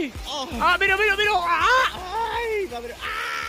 ¡Ay! Oh. ¡Ah, mira, mira, mira! ¡Ah! ¡Ay! Va a ver-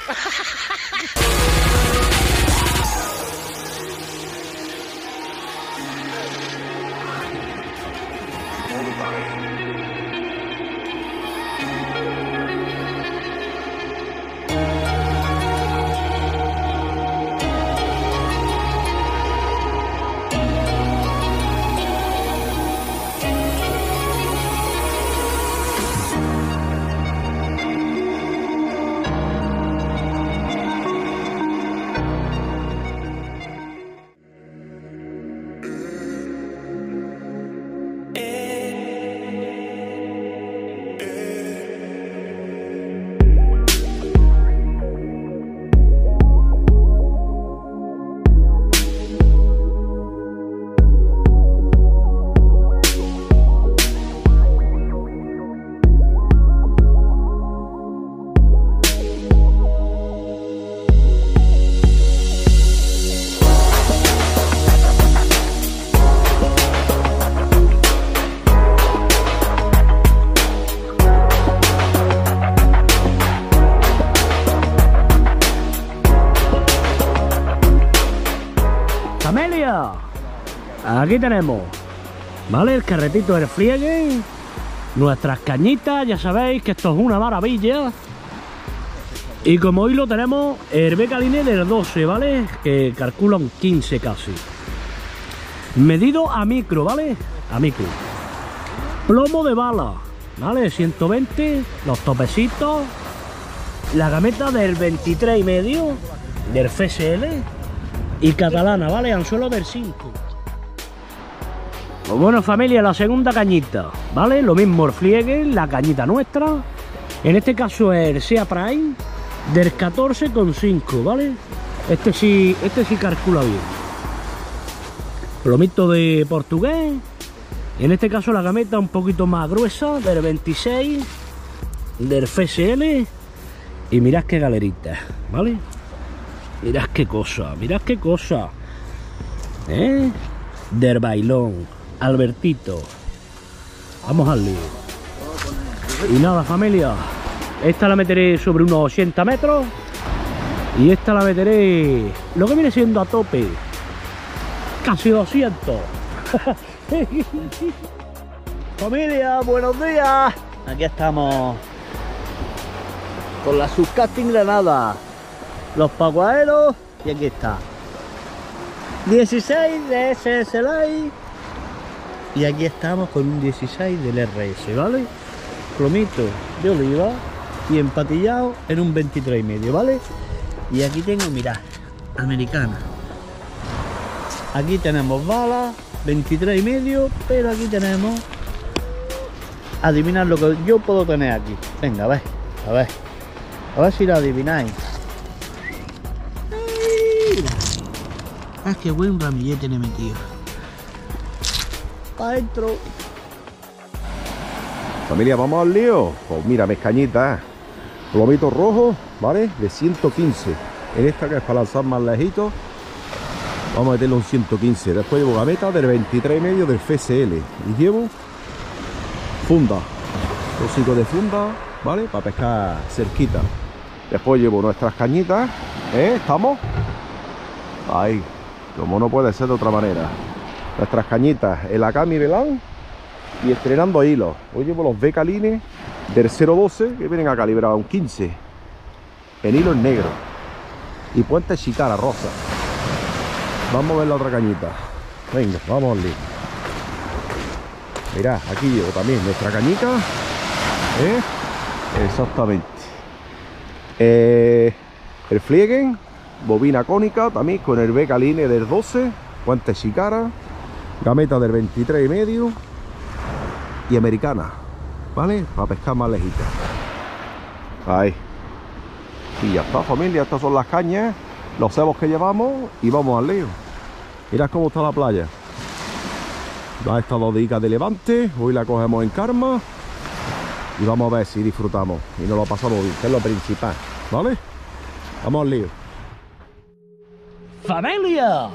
¡Camelia! Aquí tenemos, ¿vale? El carretito del friegue, nuestras cañitas, ya sabéis que esto es una maravilla. Y como hoy lo tenemos, el Becaline del 12, ¿vale? Que calcula un 15 casi. Medido a micro, ¿vale? A micro. Plomo de bala, ¿vale? 120, los topecitos. La gameta del 23,5 del FSL. Y catalana, ¿vale? Anzuelo del 5. Pues bueno, familia, la segunda cañita, ¿vale? Lo mismo el friegue, la cañita nuestra. En este caso es el Sea Prime del 14,5, ¿vale? Este sí calcula bien. Plomito de portugués. En este caso la gameta un poquito más gruesa, del 26, del FSL. Y mirad qué galerita, ¿vale? Mirad qué cosa, mirad qué cosa. Del bailón, Albertito. Vamos al lío. Y nada, familia. Esta la meteré sobre unos 80 metros. Y esta la meteré, lo que viene siendo a tope, casi 200. Familia, buenos días. Aquí estamos con la Subcasting Granada, los paguaeros, y aquí está 16 de SS Light, y aquí estamos con un 16 del RS, ¿vale? Plomito de oliva y empatillado en un 23,5, ¿vale? Y aquí tengo, mirad, americana. Aquí tenemos balas 23,5, pero aquí tenemos, adivinad lo que yo puedo tener aquí. Venga, a ver si lo adivináis. ¡Ay! Qué buen ramillete le he metido. ¡Pa' adentro! Familia, vamos al lío. Pues mira, mis cañitas, plomito rojo, ¿vale? De 115. En esta que es para lanzar más lejitos, vamos a meterle un 115. Después llevo gameta del 23,5 del FSL. Y llevo funda, trocitos de funda, ¿vale? Para pescar cerquita. Después llevo nuestras cañitas, ¿estamos? Ahí, como no puede ser de otra manera. Nuestras cañitas, el Akami Belán y estrenando hilos. Hoy llevo los Becaline del 012 que vienen a calibrar un 15 en hilo negro y puente chicara rosa. Vamos a ver la otra cañita. Venga, vamos al lío. Mirad, aquí llevo también nuestra cañita, exactamente. El Fliegen, bobina cónica también con el Becaline del 12, puente chicara, gameta del 23,5 y americana, ¿vale? Para pescar más lejitas. Ahí. Y ya está, familia, estas son las cañas, los cebos que llevamos y vamos al lío. Mirad cómo está la playa. Va estas 2 días de levante, hoy la cogemos en calma y vamos a ver si disfrutamos y nos lo pasamos bien, que es lo principal, ¿vale? Vamos al lío. ¡Familia!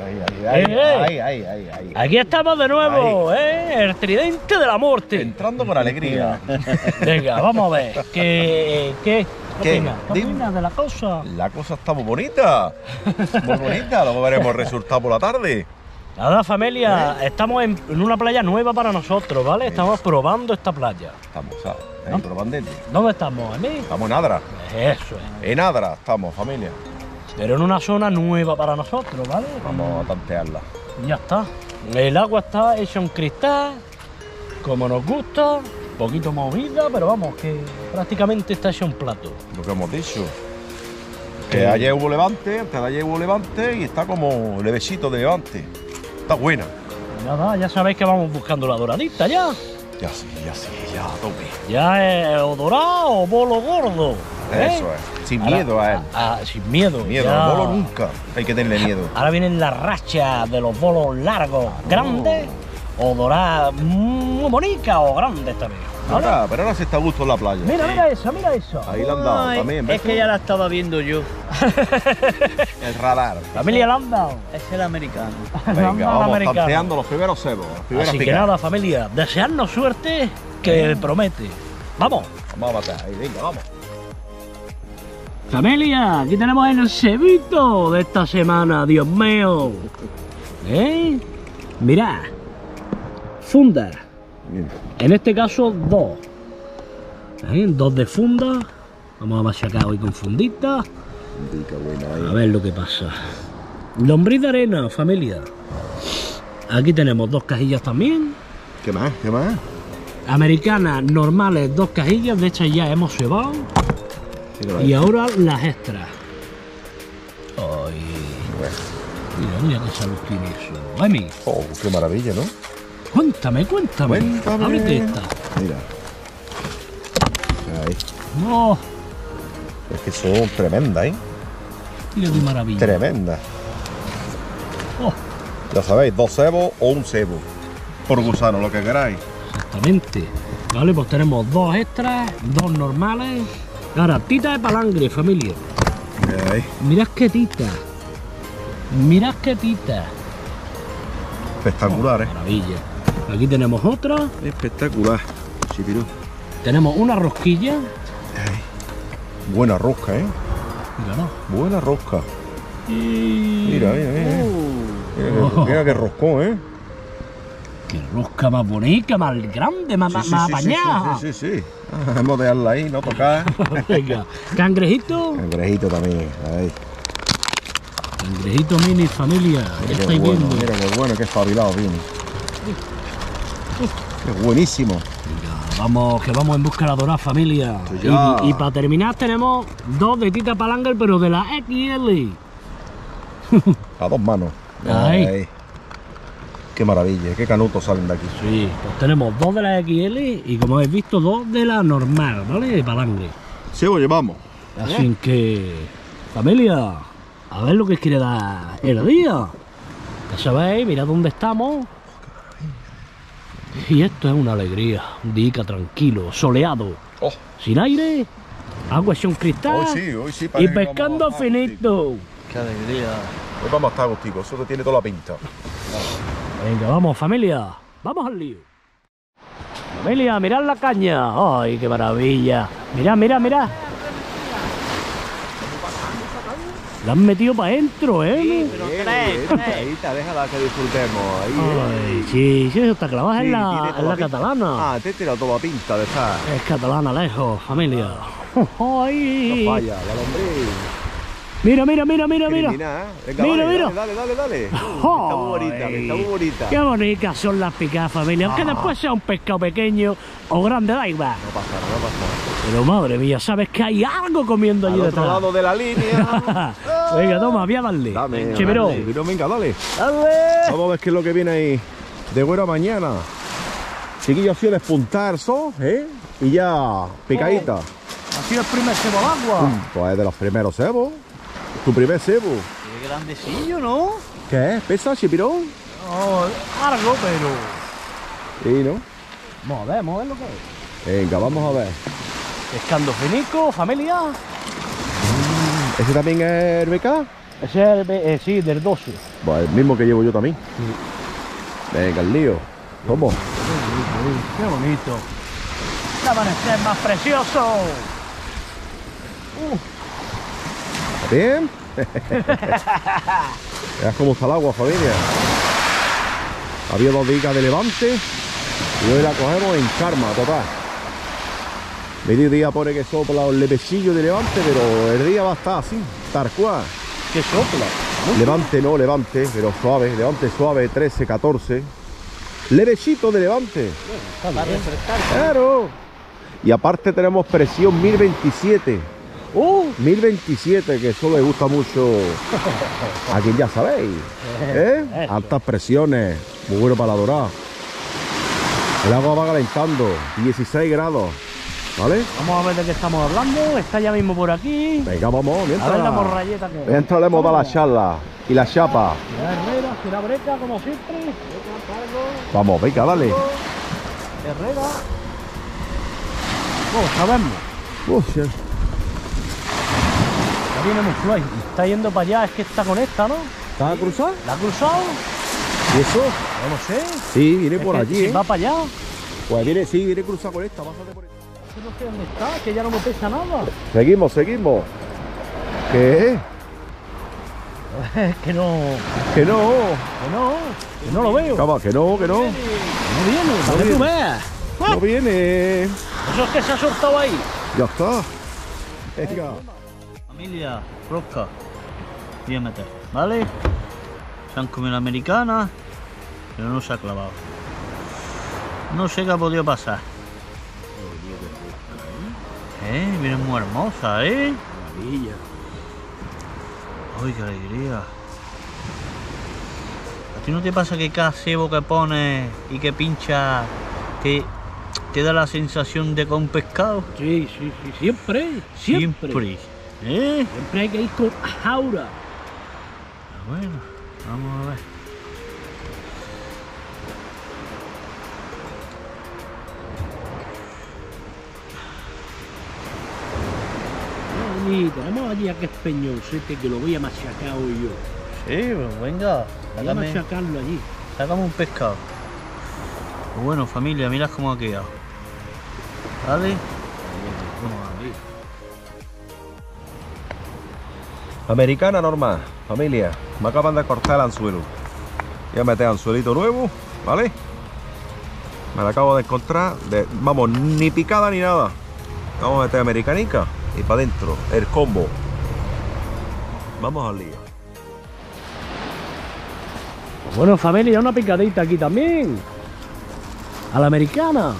Ahí. Aquí estamos de nuevo, el tridente de la muerte. Entrando con alegría. Venga, vamos a ver. ¿Qué opinas? ¿Qué Dime. opinas de la cosa? La cosa está muy bonita. Muy bonita. Luego veremos el resultado por la tarde. Nada, familia, estamos en una playa nueva para nosotros, ¿vale? Estamos probando esta playa. Estamos, ¿sabes? Ahí, ¿No? probando. ¿Dónde estamos, Emi? Estamos en Adra. Eso es. En Adra estamos, familia. Pero en una zona nueva para nosotros, ¿vale? Vamos a tantearla. Y ya está. El agua está hecha un cristal, como nos gusta, poquito movida, pero vamos, que prácticamente está hecha un plato. Lo que hemos dicho. Que ayer hubo levante, antes de ayer hubo levante y está como levecito de levante. Está buena. Nada, ya sabéis que vamos buscando la doradita ya. Ya, a tope. Ya es o dorado o bolo gordo. ¿eh? Eso es. Sin Ahora- miedo a él. sin miedo. Miedo, ya. al bolo nunca. Hay que tenerle miedo. Ahora vienen las rachas de los bolos largos, grandes, o doradas, muy bonitas o grandes también. ¿vale? Pero ahora se está a gusto en la playa. Mira, mira eso, mira eso. Ahí le han dado Ay, también. es ¿ves? que ya la estaba viendo yo. El radar. Familia le han dado. Es el americano. Le han Venga, dado vamos americano. tanteando los primeros cebos. Las primeras Así que picadas. nada, familia, desearnos suerte que promete. Vamos. Vamos a matar. Ahí, venga, vamos. Familia, aquí tenemos el cebito de esta semana, Dios mío. Mirad, funda. Bien. En este caso, dos. Dos de funda. Vamos a machacar hoy con fundita. Qué buena A ahí. ver lo que pasa. Lombriz de arena, familia. Aquí tenemos dos cajillas también. ¿Qué más? ¿Qué más? Americanas normales, dos cajillas. De hecho, ya hemos cebado. Y ahora las extras. Ay, mira qué salud tiene eso. Emi, Oh, qué maravilla, ¿no? cuéntame. Cuéntame. Ábrete esta. Mira. Ahí. No, Es que son tremendas, ¿eh? mira qué maravilla. Tremendas. Oh, Ya sabéis, dos cebos o un cebo. Por gusano, lo que queráis. exactamente. Vale, pues tenemos dos extras, dos normales. Ahora, tita de palangre, familia. Ahí. Mirad qué tita. Mirad qué tita. Espectacular, ¿eh? Maravilla. Aquí tenemos otra. Espectacular. Chipirú. Tenemos una rosquilla. Buena rosca, ¿eh? Mírala. Buena rosca. Y... Mira. Mira qué roscón, ¿eh? Qué rosca más bonita, más grande, más apañada. Sí. Ah, hemos de dejarla ahí, no tocar. Venga, cangrejito. Cangrejito también. Ahí. Cangrejito mini, familia. Ya Mira qué estáis bueno, viendo. mira qué bueno, qué espabilado viene. Es buenísimo. Venga, vamos, que vamos en busca de la dorada, familia. Pues ya. Y para terminar tenemos dos de tita palangre, pero de la XL. A dos manos. Ahí. Qué maravilla, qué canutos salen de aquí. Sí, pues tenemos dos de la XL y como habéis visto, dos de la normal, ¿vale? De palangre. Sí, lo llevamos. Así que, familia, a ver lo que quiere dar el día. Ya sabéis, mirad dónde estamos. Y esto es una alegría, un día tranquilo, soleado, Oh, sin aire, agua hecha un cristal hoy sí. y parece que pescando vamos a estar finito. Qué alegría. agustico. Hoy vamos a estar agustico, eso te tiene toda la pinta. Venga, vamos, familia, vamos al lío. Familia, mirad la caña. Ay, qué maravilla. Mirad. La han metido para adentro, ¿eh? Pero tres. Déjala que disfrutemos. Ay, sí, eso está clavada en la catalana. Ah, te he tirado toda la pinta de estar. Es catalana lejos, familia. Ay. Vaya, la lombriz. Mira. Venga, Mira, mira. Dale. Está Ay. muy bonita. Qué bonitas son las picadas, familia. Aunque después sea un pescado pequeño o grande, da igual. No pasa. Pero madre mía, sabes que hay algo comiendo allí Al otro detrás. lado de la línea. Venga, toma, voy a darle. Dame. Chipirón. Venga, dale. Dale. Vamos a ver qué es lo que viene ahí de buena mañana. Chiquillos, así despuntar eso, ¿eh? Y ya, picadita. Así el primer cebo al agua. Pues es de los primeros cebos. Tu primer cebo. Qué grandecillo, ¿no? ¿Qué es? ¿Pesa, chipirón? Oh, algo, pero... Sí, ¿no? Vamos a ver lo que es. Venga, vamos a ver. Pescando finico, familia. ¿Ese también es el BK? Ese es el, sí, del 12. Pues el mismo que llevo yo también. Venga, el lío. ¿Cómo? Qué bonito. El amanecer más precioso. ¿Bien? Veas cómo está el agua, familia. Había 2 días de levante y hoy la cogemos en calma total. Mediodía pone que sopla un levecillo de levante, pero el día va a estar así, tal cual. ¿Qué sopla? Levante no, levante, pero suave, levante suave, 13, 14. Levecito de levante. Para refrescar. Claro. Y aparte tenemos presión 1027. 1027, que eso le gusta mucho a quien ya sabéis. ¿Eh? Altas presiones, muy bueno para la dorada. El agua va calentando, 16 grados. ¿Vale? Vamos a ver de qué estamos hablando. Está ya mismo por aquí. Venga, vamos, mientras. A ver la morralleta que Mientras le hemos dado la charla y la chapa. La Herrera, será breca como siempre. Vamos, venga, dale. Herrera. Sabemos. Hostia. Ya viene muy fluid. Está yendo para allá, es que está con esta, ¿no? ¿Estás a cruzar? ¿La ha cruzado? ¿Y eso? No lo sé. Sí, viene por Es que allí, si ¿eh? va para allá. Pues viene, sí, viene cruzado con esta, pásate por esta. Que no sé dónde está, que ya no me pesa nada. Seguimos, seguimos. ¿Qué? Que no. Que no. Que no lo veo. Cama, que no, que no. No viene, para que tú viene. veas. No viene. Eso es que se ha soltado ahí. Ya está. Venga. Familia, rosca. Voy a meter, ¿vale? Se han comido la americana, pero no se ha clavado. No sé qué ha podido pasar. Viene muy hermosa, ¿eh? Maravilla. ¡Ay, qué alegría! ¿A ti no te pasa que cada cebo que pones y que pinchas te da la sensación de con pescado? Sí, sí, sí. Siempre. Siempre. ¿Eh? Siempre hay que ir con jaura. Bueno, vamos a ver. Y tenemos allí a que es peñoncete que lo voy a machacar hoy yo. Sí, pues venga, Voy a machacarlo allí. sacamos un pescado. Pues bueno, familia, mirad cómo ha quedado. ¿Vale? Americana normal, familia. Me acaban de cortar el anzuelo. Voy a meter anzuelito nuevo, ¿vale? Me la acabo de encontrar. Vamos, ni picada ni nada. Vamos a meter americanica y para adentro, el combo. Vamos al lío. Bueno, familia, una picadita aquí también. A la americana.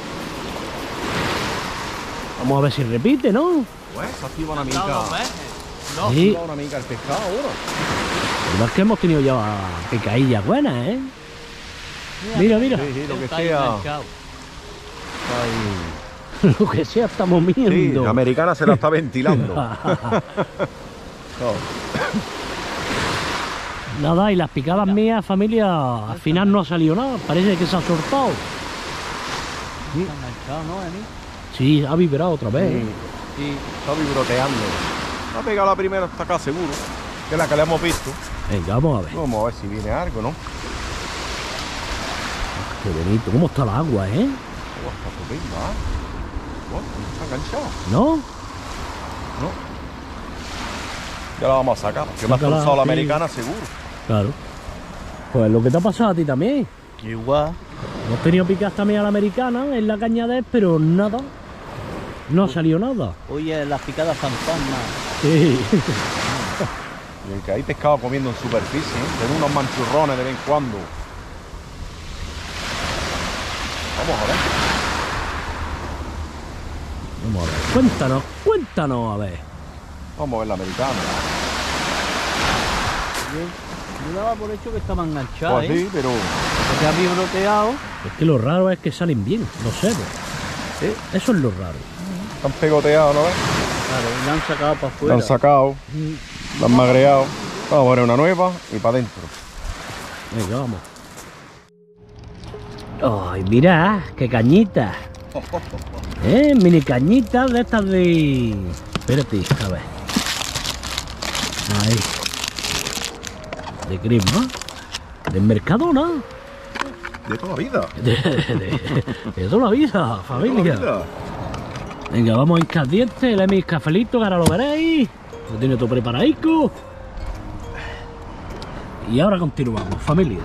Vamos a ver si repite, ¿no? Pues, se activa una mica. No, Sí. Una mica el pescado ahora. La verdad es que hemos tenido ya picadillas buenas, ¿eh? Mira, mira. Sí, sí, lo que sea. Lo que sea estamos Sí, viendo. la americana se la está ventilando. Nada, y las picadas mías, familia, al final no ha salido nada. Parece que se ha soltado. Sí, ha vibrado otra vez. Sí, está vibroteando. Ha pegado la primera hasta acá seguro, que es la que le hemos visto. Venga, vamos a ver. Vamos a ver si viene algo, ¿no? Qué bonito, cómo está el agua, ¿eh? Oh, está estupenda, ¿eh? Oh, está enganchado. ¿No? No. Ya la vamos a sacar, que me ha Sácala, cruzado la sí. americana seguro. Claro. Pues lo que te ha pasado a ti también. Igual. Hemos tenido picadas también a la americana en la cañadez, pero nada. No ha salido nada. Oye, las picadas fantasmas. Sí. Y el que hay pescado comiendo en superficie, ¿eh? Tiene unos manchurrones de vez en cuando. Vamos a ver. Vamos a ver. Cuéntanos, a ver. Vamos a ver la americana. Yo daba por hecho que estaba enganchada, Pues sí, pero... porque ha vibroteado. Es que lo raro es que salen bien, los cebos. Sí, Eso es lo raro. están pegoteados, ¿no ves? Claro, y la han sacado para La afuera. han sacado, la han magreado. Vamos a poner una nueva y para adentro. Venga, vamos. Ay, mira, qué cañitas. Mini cañitas de estas de... Espérate, a ver. Ahí. ¿De Crisma? ¿Del Mercadona? De toda la vida. De toda la vida, familia. Venga, vamos a hincar dientes, le mis cafelitos, que ahora lo veréis. Lo tiene todo preparadico. Y ahora continuamos, familia.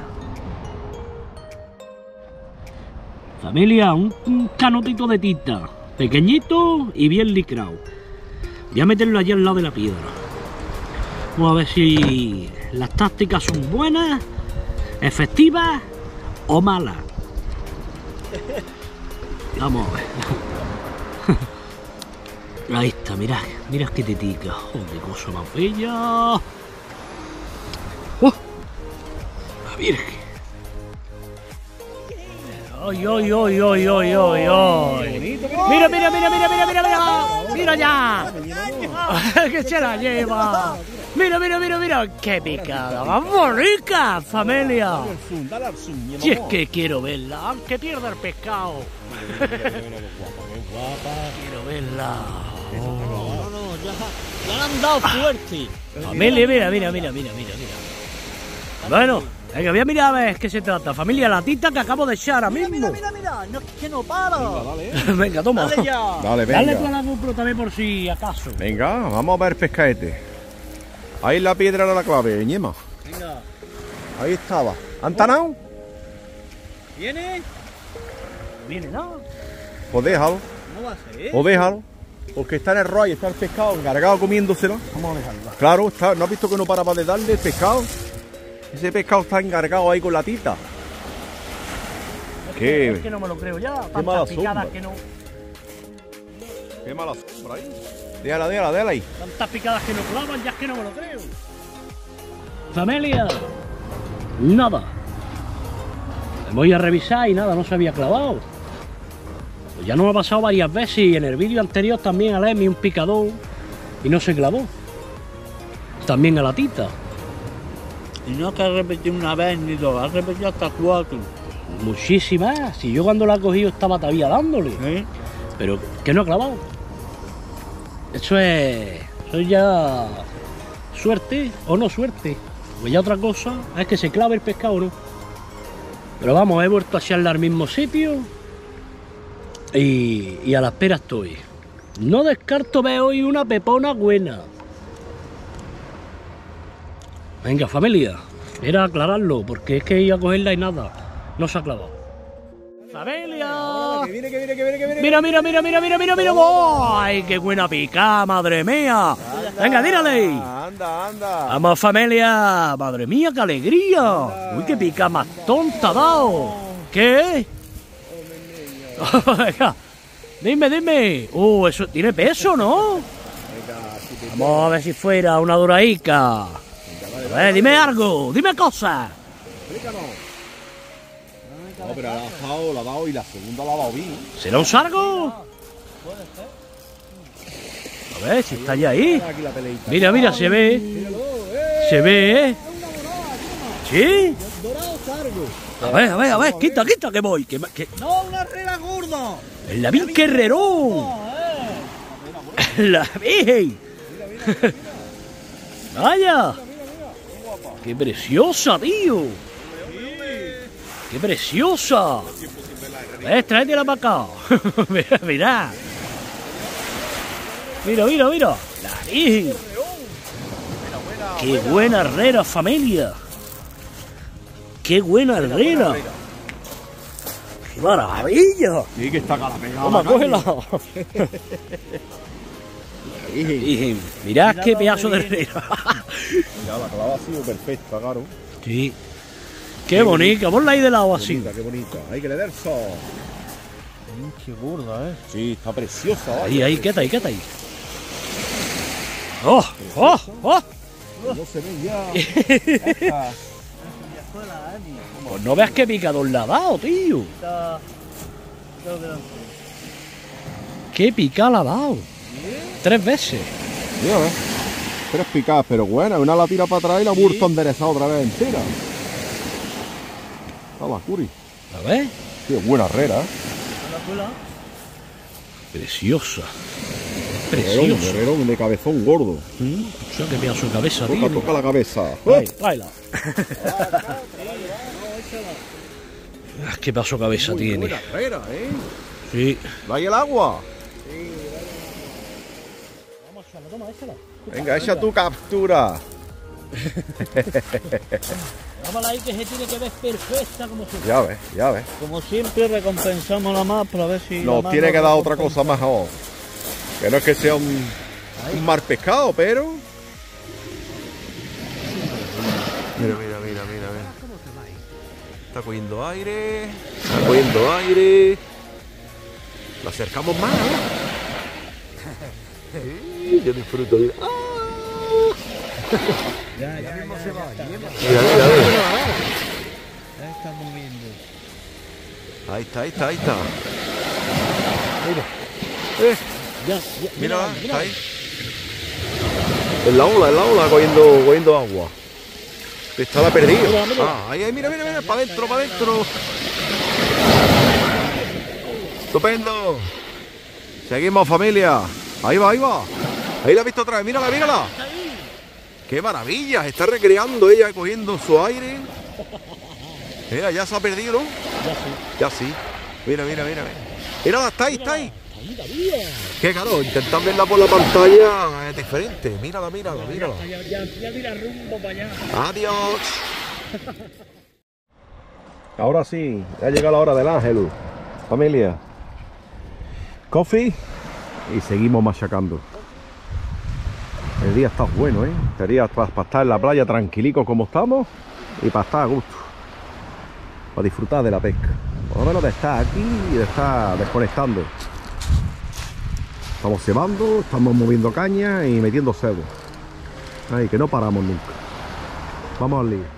Familia, un canotito de tinta. Pequeñito y bien licrado. Voy a meterlo allí al lado de la piedra. Vamos a ver si las tácticas son buenas, efectivas o malas. Vamos a ver. Ahí está, mirad, mirad qué tetica. Oh, qué cosa más bella. La Virgen. ¡Ay, ay, ay, ay, ay, ay, ay! ¡Mira, mira, mira, mira, mira, mira, mira! ¡Mira ya! ¡Que se la lleva! ¡Mira, mira, mira, mira! ¡Qué picada! ¡Más bonita, familia! Si es que quiero verla, aunque pierda el pescado. Quiero verla. No, ya le han dado fuerte. Familia, mira, mira, mira, mira, mira, mira. Bueno, venga, voy a mirar a ver qué se trata. Familia, la tita que acabo de echar ahora mismo. Mira, mira, mira, no, es que no para. Venga, toma. Dale ya. Dale, venga. Dale tú a la GoPro también por si acaso. Venga, vamos a ver pescaete. Ahí la piedra era la clave, Ñema. Venga. Ahí estaba. ¿Han tanado? ¿Viene? Viene, ¿no? Pues déjalo. No va a ser. O déjalo. Porque está en el rollo, está el pescado encargado comiéndoselo. Vamos a dejarla. Claro, está, ¿no has visto que no paraba de darle el pescado? Ese pescado está encargado ahí con la tita. Es que no me lo creo ya. Tantas mala picadas sombra. que no. Qué mala sombra ahí. Déjala, déjala, déjala ahí. Tantas picadas que no clavan, ya es que no me lo creo. Familia. Nada. Me voy a revisar y nada, no se había clavado. Pues ya nos ha pasado varias veces y en el vídeo anterior también a Lemmy un picador y no se clavó. También a la tita. Y no es que ha repetido una vez ni dos, ha repetido hasta 4. Muchísimas. Si yo cuando la he cogido estaba todavía dándole. ¿Eh? Pero que no ha clavado. Eso es ya suerte o no suerte. Pues ya otra cosa es que se clave el pescado o no. Pero vamos, he vuelto a echarla al mismo sitio y a la espera estoy. No descarto ver hoy una pepona buena. Venga, familia, era aclararlo, porque es que iba a cogerla y nada, no se ha clavado. ¡Familia! Que viene, que viene, que viene, que viene. Mira, mira, mira, mira, mira, mira, mira. ¡Ay, qué buena pica, madre mía! Venga, tírale. Anda, anda. Vamos, familia. Madre mía, qué alegría. Uy, qué pica más tonta ha dado. ¿Qué? Venga, dime, dime. Eso tiene peso, ¿no? Vamos a ver si fuera una doraica. A ver, dime algo, dime cosas. Explícanos. No, pero la ha dado y la segunda la ha dado bien. ¿Será un sargo? A ver si está ya ahí. Aquí la peleita. Mira, mira, se ve. Míralo, Se ve, ¿eh? ¿Sí? Dorado sargo. A ver, quita, que voy. No, una rera gorda. ¡El Lavín Guerrerón! ¡La Virgen! ¡Vaya! ¡Qué preciosa, tío! ¡Qué preciosa! Tráetela para acá. Mira, mira. Mira, mira, mira. La Virgen. ¡Qué buena herrera, familia! ¡Qué buena herrera! ¡Qué maravilla! Sí, que está cara pegada. Toma, cógela. Virgen, mirad qué pedazo de herrera. Mira, la clava ha sido perfecta, claro. Sí. Qué bonita, ponla ahí de lado así. Bonita, qué bonita. Hay que le dar sol. Qué gorda, Sí, está preciosa. Ahí, quieta ahí, quieta ahí. ¡Oh! ¡Oh! ¡Oh! No se ve ya. Pues no veas qué picador le ha dado, tío. Qué picada le ha dado. 3 veces. Mira, ¿ves? 3 picadas, pero buena. Una la tira para atrás y la vuelto a enderezar otra vez entera. Está la curi. A ver. Qué buena herrera, ¿eh? Preciosa. precioso. Herrerón de cabezón gordo. Eso qué pedazo de cabeza Toca, tiene. toca la cabeza. Ahí, tráela. Ah, qué pedazo de cabeza tiene. Buena herrera, ¿eh? Sí. ¿Dai el agua? Toma, échala. Venga, echa tu captura. Dámala ahí que se tiene que ver perfecta como se... Ya ves. Como siempre recompensamos la más para ver si... Nos tiene que dar otra cosa mejor. Que no es que sea un mar pescado, pero... Mira. Está cogiendo aire. Lo acercamos más, ¿eh? Yo disfruto de... Ya mismo se va. Mira. Ya está moviendo. Ahí está. Mira, está ahí. En la ola, cogiendo agua. Estaba perdido. Ah, ahí, mira, para adentro. Estupendo. Seguimos, familia. Ahí va. Ahí la he visto otra vez, mírala. ¡Qué maravilla! Se está recreando ella cogiendo su aire. Mira, ya se ha perdido, ¿no? Ya sí. Mira. Mírala, está ahí. Qué caro, intentar verla por la pantalla es diferente. Mírala. Ya mira rumbo para allá. Adiós. Ahora sí, ha llegado la hora del ángel. Familia. Coffee y seguimos machacando. El día está bueno, ¿eh? Sería para estar en la playa tranquilicos como estamos y para estar a gusto. Para disfrutar de la pesca. Por lo menos de estar aquí y de estar desconectando. Estamos cebando, estamos moviendo caña y metiendo cebo. Ay, que no paramos nunca. Vamos al lío.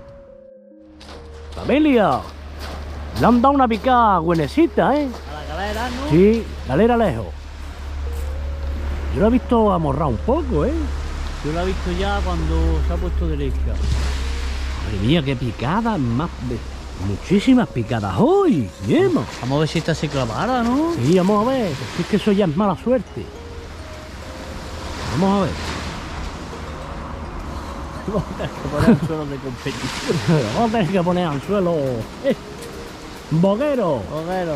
Familia, le han dado una picada buenecita, ¿eh? A la galera, ¿no? Sí, galera lejos. Yo lo he visto amorrado un poco, ¿eh? Yo la he visto ya cuando se ha puesto derecha. Madre mía, qué picadas, muchísimas picadas hoy. Bien. Vamos a ver si esta se clavara, ¿no? Sí, vamos a ver, es que eso ya es mala suerte. Vamos a ver. Vamos a tener que poner anzuelos de competición. Vamos a tener que poner anzuelo. Boguero. Boguero.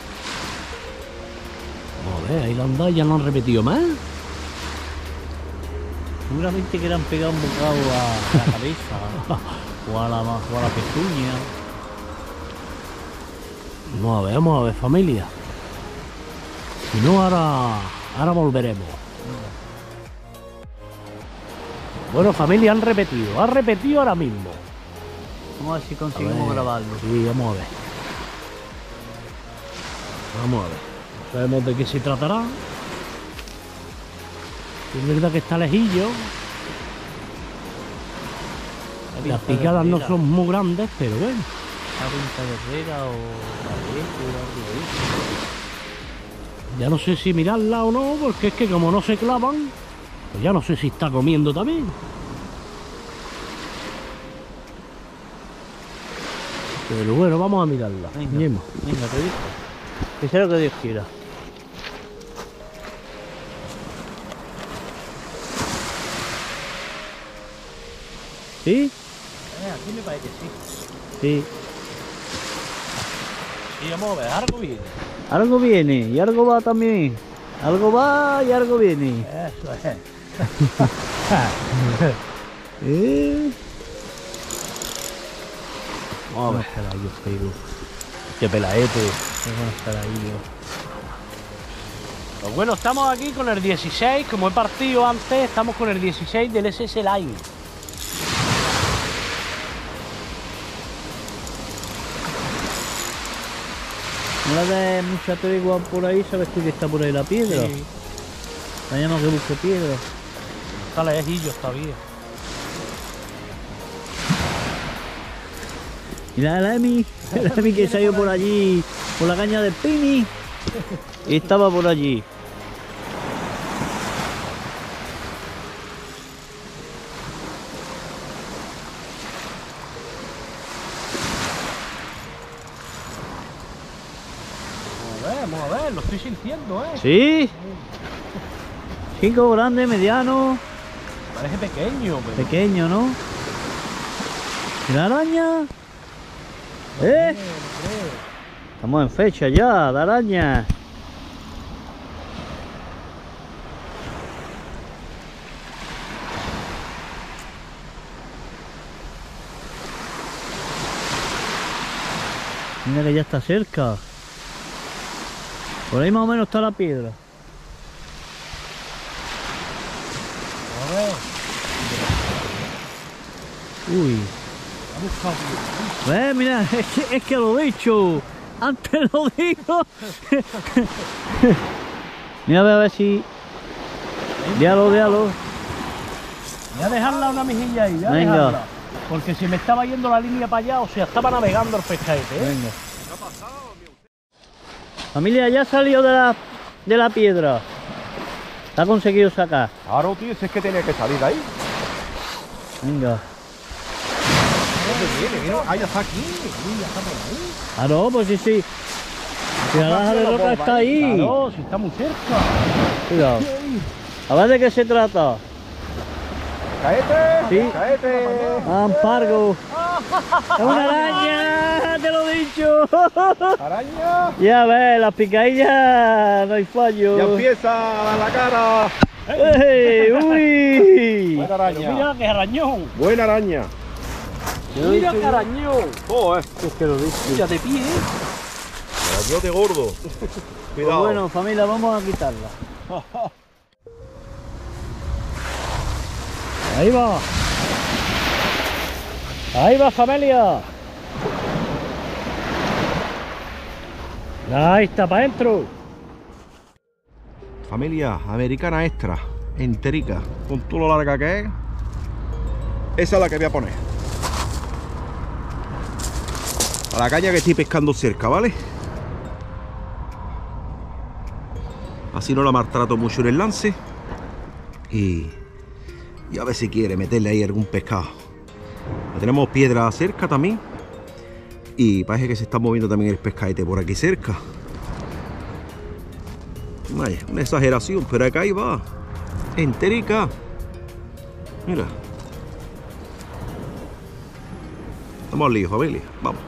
Vamos a ver, ahí lo han dado y ya lo han repetido más. Seguramente que le han pegado un bocado a la cabeza o a la pezuña. Vamos a ver, familia. Si no, ahora volveremos. Bueno, familia, ha repetido ahora mismo. Vamos a ver si conseguimos grabarlo. Sí, vamos a ver. No sabemos de qué se tratará. Es verdad que está lejillo. Las picadas no son muy grandes, pero bueno. La punta de herrera o ya no sé si mirarla o no, porque es que como no se clavan, pues ya no sé si está comiendo también. Pero bueno, vamos a mirarla. Venga, te digo. Que sea lo que Dios quiera. ¿Sí? Aquí me parece que sí. Sí. Sí, vamos a ver, algo viene. Algo viene y algo va también. Algo va y algo viene. Eso es. Vamos a ver. Qué peladete. Pues bueno, estamos aquí con el 16, como he partido antes, estamos con el 16 del SS Line. No le des mucha tregua por ahí, sabes tú que está por ahí la piedra. Sí. Vayamos que busque piedra. Está lejillo, está bien. Mira el Emi que se ha ido por allí, por la caña del Pini. Y estaba por allí. Vamos a ver, lo estoy sintiendo, ¿eh? ¿Sí? Chico, grande, mediano, Parece pequeño, pero... pequeño, ¿no? ¿Y la araña? ¿Eh? Estamos en fecha ya, de araña. Mira que ya está cerca. Por ahí más o menos está la piedra. A ver, Uy. ha buscado. Mira, es que lo he dicho. Antes lo digo. Mira, a ver si... Déjalo. Voy a dejarla una mejilla ahí, voy a Venga. dejarla. Porque si me estaba yendo la línea para allá, o sea, estaba navegando el pescadete, ¿eh? Venga. Familia, ya salió de la piedra. La ha conseguido sacar. Claro, tío, si es que tenía que salir de ahí. Venga. ¿Dónde viene? Mira, ah, ya está aquí. Ah, no, pues sí. Si la laja de roca está ahí. Claro, si está muy cerca. Cuidado. A ver de qué se trata. ¡Caete! Sí. ¡Caete! Ampargo. ¡Es una araña! ¡Te lo he dicho! ¡Araña! Ya ves, las picadillas no hay fallo. ¡Ya empieza la cara! ¡Ey! ¡Uy! ¡Buena Pero araña! mira qué arañón. ¡Buena araña! Mira qué arañón. ¡Joder! Es que lo he dicho. Mira de pie, ¿eh? ¡Arañote gordo! Pues Cuidado. bueno, familia, vamos a quitarla. Ahí va. Ahí va, familia. Ahí está, para adentro. Familia americana extra, enterica, con todo lo larga que es. Esa es la que voy a poner. A la caña que estoy pescando cerca, ¿vale? Así no la maltrato mucho en el lance. Y a ver si quiere meterle ahí algún pescado. Tenemos piedra cerca también. Y parece que se está moviendo también el pescadete por aquí cerca. Vaya, una exageración, pero acá ahí va. Enterica. Mira. Estamos al lío, familia. Vamos.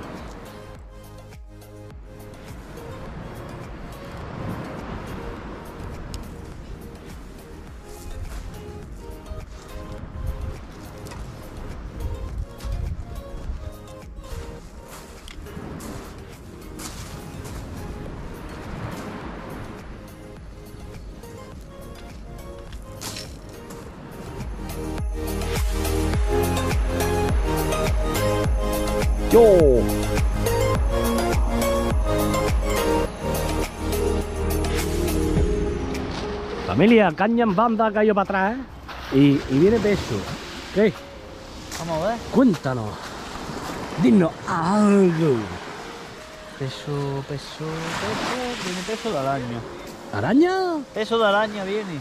Yo. Familia, caña en banda ha caído para atrás, ¿eh? Y viene peso. ¿Qué? Vamos a ver. Cuéntanos. Dinos algo. Peso. Viene peso de araña. ¿Araña? Peso de araña viene.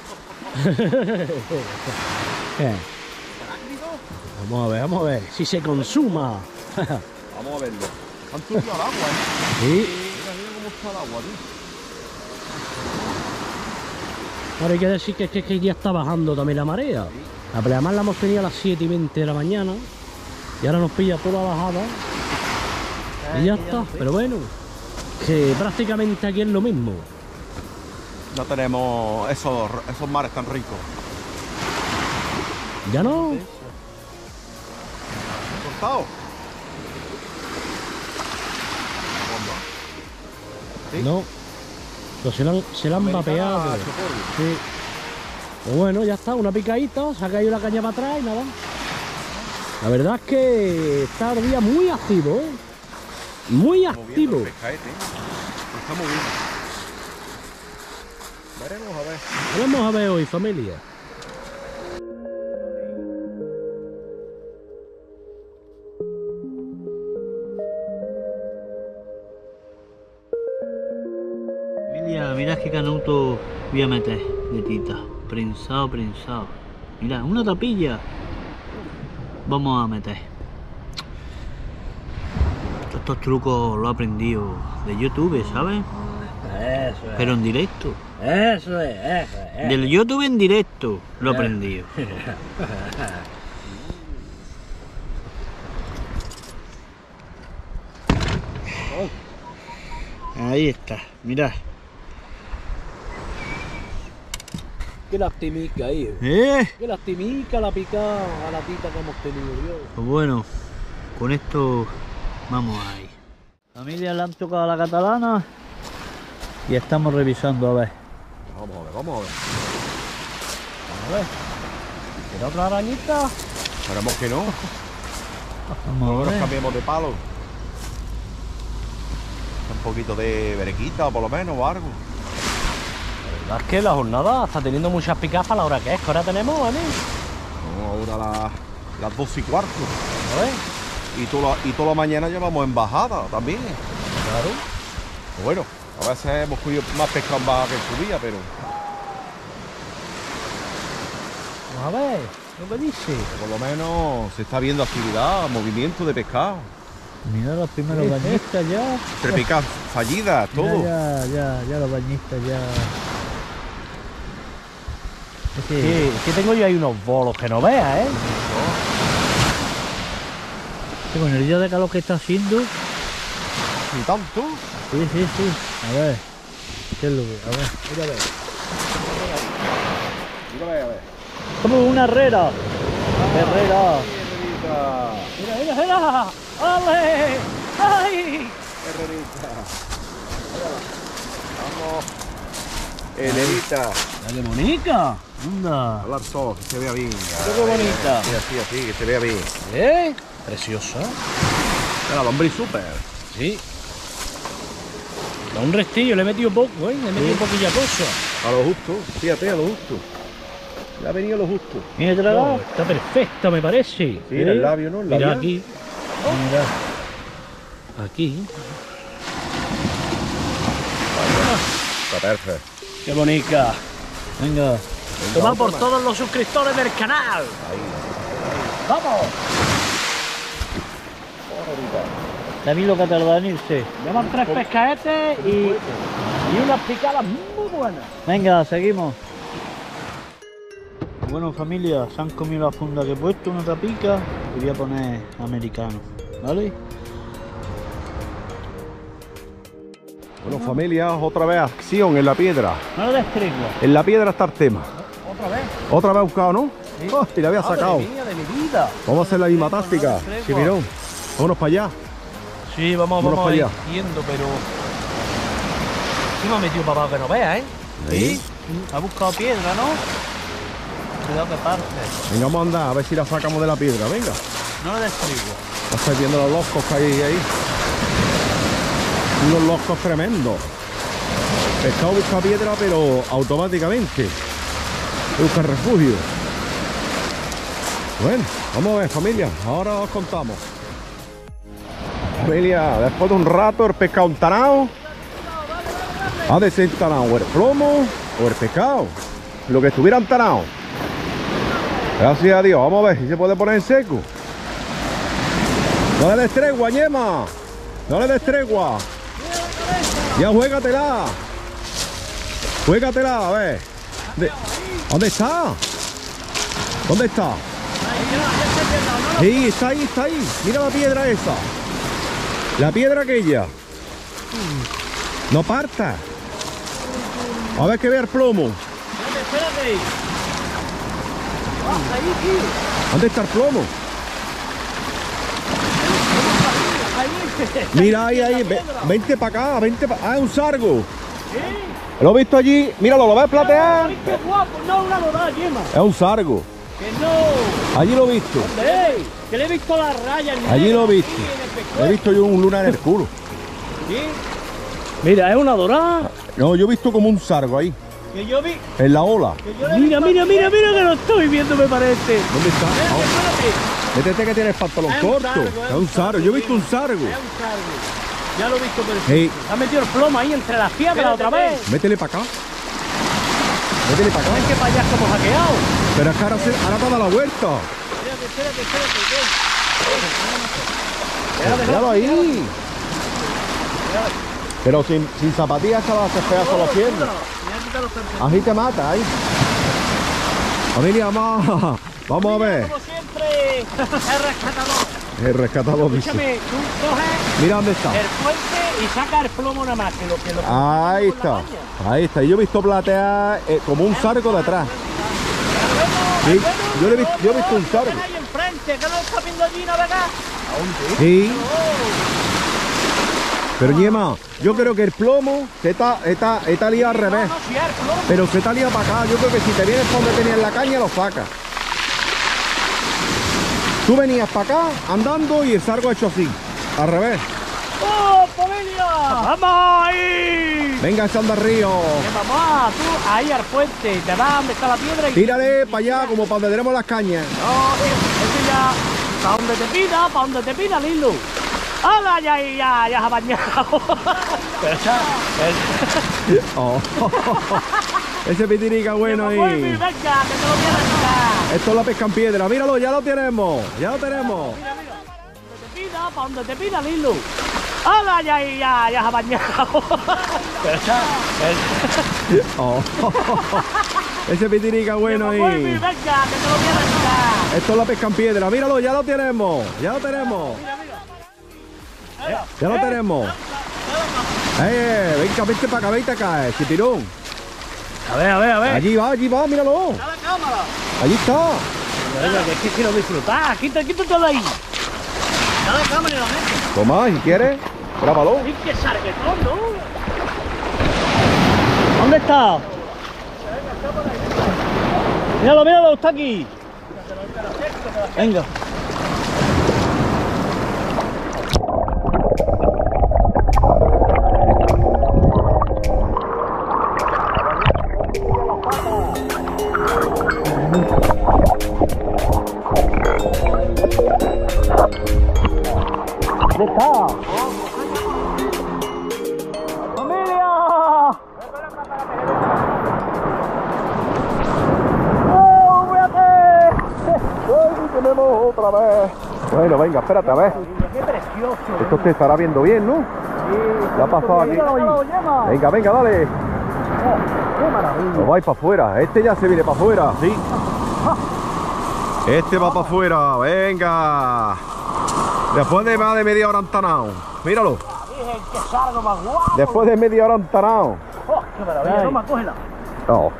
¿Qué? Vamos a ver. Si se consuma. Vamos a verlo. Han subido al agua, ¿eh? Sí. Mira cómo está el agua, tío. Ahora hay que decir que ya está bajando también la marea. La pleamar la hemos tenido a las 7:20 de la mañana. Y ahora nos pilla toda la bajada. Y ya está. Pero bueno, que prácticamente aquí es lo mismo. No tenemos esos mares tan ricos. ¿Ya no? ¿Cortado? ¿Sí? No. Pero se la han vapeado. Sí. Pues bueno, ya está, una picadita, se ha caído la caña para atrás y nada. La verdad es que está el día muy activo, ¿eh? Muy activo. Está moviendo. Veremos a ver. Vamos a ver hoy, familia. Mira qué canuto voy a meter de tita. Prensado. Mira, una tapilla. Vamos a meter. Estos trucos los he aprendido de YouTube, ¿sabes? Eso es. Pero en directo. Eso es, eso es. Del YouTube en directo lo he aprendido. Ahí está, mirad. Qué lastimica, hijo. Qué lastimica la picada a la tita que hemos tenido, Dios. Pues bueno, con esto vamos ahí. Familia, le han tocado a la catalana y estamos revisando a ver. Vamos a ver, vamos a ver. A ver. ¿Queda otra arañita? Esperemos que no. Vamos a Nos ver. cambiemos de palo. Un poquito de berequita, por lo menos, o algo. La verdad es que la jornada está teniendo muchas picadas para la hora que es, que ahora tenemos, ¿eh? No, ahora las 2:15. A ver. Y toda la mañana llevamos en bajada también. Claro. Pues bueno, a veces hemos cogido más pescado en bajada que en subida, pero Vamos a ver, ¿qué me dice? por lo menos se está viendo actividad, movimiento de pescado. Mira los primeros bañistas ya. Trepicas fallidas, todo. Ya los bañistas ya. Es que tengo yo ahí unos bolos que no veas, ¿eh? Con el día de calor que está haciendo. Ni tanto. Sí. A ver. ¿Qué es lo que? A ver. Mira a ver. Mira a ver. Como una herrera. Herrera. Mira. ¡Ale! ¡Ay! Herrerita. Vamos. Helerita. ¡Qué bonita! ¡Anda! Hablar todo, que se vea bien. Qué bonita. Así, que se vea bien. ¿Eh? Preciosa. Mira, lombriz super. Sí. Da un restillo, le he metido poco, ¿eh? Le he metido poquilla cosa. A lo justo, fíjate, a lo justo. Le ha venido a lo justo. Mira, te la Oh, da. está perfecta, me parece. Sí, el labio, ¿no? El Mira labial. aquí. Aquí. Está perfecto. ¡Qué bonita! Venga. Toma por todos los suscriptores del canal. Ahí. ¡Vamos! También lo que tarda en irse. Llevan 3 pescaetes y unas picadas muy buenas. Venga, seguimos. Bueno, familia, se han comido la funda que he puesto, una tapica, y voy a poner americano, ¿vale? Bueno, familia, otra vez acción en la piedra. No lo destrigua. En la piedra está el tema. ¿Otra vez? Otra vez buscado, ¿no? Sí. Oh, y la había sacado. ¡Madre mía de mi vida! Vamos a hacer la misma táctica. no tregua. Sí, mirón. Vámonos para allá. Sí, vamos Vámonos a para ir allá. yendo, pero... Sí me ha metido para abajo que no veas, ¿eh? Sí. Ha buscado piedra, ¿no? Cuidado que parte. Venga, vamos a andar a ver si la sacamos de la piedra. Venga. No lo destrigua. Ya estáis viendo los loscos que hay ahí. Unos loscos tremendos. Pescado busca piedra, pero automáticamente. Busca refugio. Bueno, vamos a ver, familia. Ahora os contamos. Familia, después de un rato el pescado entanado. Ha desentanado o el plomo o el pescado. Lo que estuviera entanado. Gracias a Dios. Vamos a ver si se puede poner en seco. No le des tregua, Ñema. No le des tregua. Ya juégatela. Juégatela, a ver. ¿Dónde está? ¿Dónde está? Sí, está ahí, está ahí. Mira la piedra esa. La piedra aquella. No parta. A ver que vea el plomo. Espérate. ¿Dónde está el plomo? Ahí. Mira ahí. Vente para acá, vente para acá. Ah, es un sargo. Lo he visto allí. Míralo, ¿lo ves platear? ¡Qué guapo! No, una lodada, Yema. Es un sargo. ¡Que no! Allí lo he visto. ¡Ey! Que le he visto las rayas. Allí lo he visto. Sí, en el pescuezo. He visto yo un lunar en el culo. Sí. Mira, es una dorada. No, yo he visto como un sargo ahí. Que yo vi. En la ola. Que yo mira que lo estoy viendo, me parece. ¿Dónde está? Espérate. Métete que tienes pantalón Es un corto. sargo, Es un sargo. Yo he visto un sargo. Es un sargo. Ya lo he visto perfecto. Hey, Ha metido el plomo ahí entre las piedras otra vez. métele para acá. Métele para acá. Es que para allá estamos hackeados. Pero es que ahora te da la vuelta. Espérate. Míralo ahí. Pero sin zapatillas se va a hacer pedazo las piernas. Mira Así te mata, ahí. Familia, vamos a ver. Como siempre, el rescatador. El rescatador dice. Escúchame, tú coges Mira dónde está. el puente y saca el plomo nada más. Ahí está. Ahí está. Y yo he visto platear como un sarco de atrás. Sí, yo he visto un sarco. Ahí enfrente, que no está viendo allí navegar. Sí. Pero Ñema, yo creo que el plomo está liado al revés. No, si es el plomo. Pero se está liado para acá. Yo creo que si te vienes por donde tenías la caña, lo sacas. Tú venías para acá andando y el sargo ha hecho así, al revés. ¡Oh, familia! ¡Vamos ahí! Venga, echando al río. Mamá, tú ahí al puente, te vas donde está la piedra y... Tírale para allá, como para donde tenemos las cañas. No, eso ya... para donde te pida, Lilo. ¡Hala! Ya se ha bañado. Oh. Ese pitirica bueno ahí. Venga, que te lo voy a arrancar. Esto es la pesca en piedra. Míralo, ya lo tenemos. Ya lo tenemos. Mira, para donde te pida, Lilo. ¡Hala! Ya se ha bañado. Oh. Ese pitirica bueno ahí. Venga, que te lo voy a arrancar. Esto es la pesca en piedra. Míralo, ya lo tenemos. Ya lo tenemos. Ya lo tenemos. Venga, vente para acá, vente acá, chipirón. A ver. Allí va, míralo. ¡Da la cámara! Allí está. Venga, que es que quiero disfrutar. Quítate de ahí. ¡Da la cámara y la metes! Toma, si quieres, grábalo. ¡Y que sarguetón, ¿no? ¿Dónde está? Míralo, está aquí. Venga. ¿Dónde está? ¡Familia! ¡Oh, fíjate! ¡Ay, tenemos otra vez! Bueno, venga, espérate, a ver. ¡Qué precioso! Esto te estará viendo bien, ¿no? ¿Qué ha pasado aquí? Venga, dale. ¡Qué maravilla! Nos vais para afuera. Este ya se viene para afuera, sí. Este va para afuera, venga. Después de más de media hora antanado. Míralo. Virgen, qué sargo más guapo. Después de media hora antanado. ¡Oh, qué maravilla! Toma, cógela. No.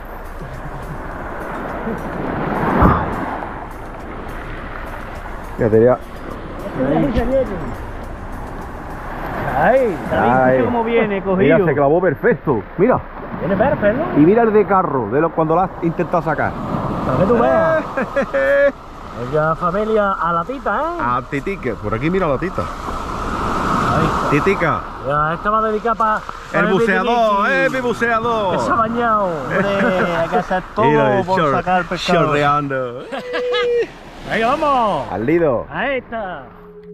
Ya tenía. Ahí, Ay. cómo viene cogido. Mira, se clavó perfecto. Mira. Viene perfecto, ¿no? Y mira el de carro, cuando la has intentado sacar. Para que tú veas. Venga, familia, a la tita, ¿eh? A Titica. Por aquí mira la tita. Ahí está. Titica. Ya, esta va a dedicar para... El buceador, mi buceador. Que se ha bañado. Hombre, hay que hacer todo Mira, por sacar el pescado. chorreando. Venga, vamos. Al lido. Ahí está.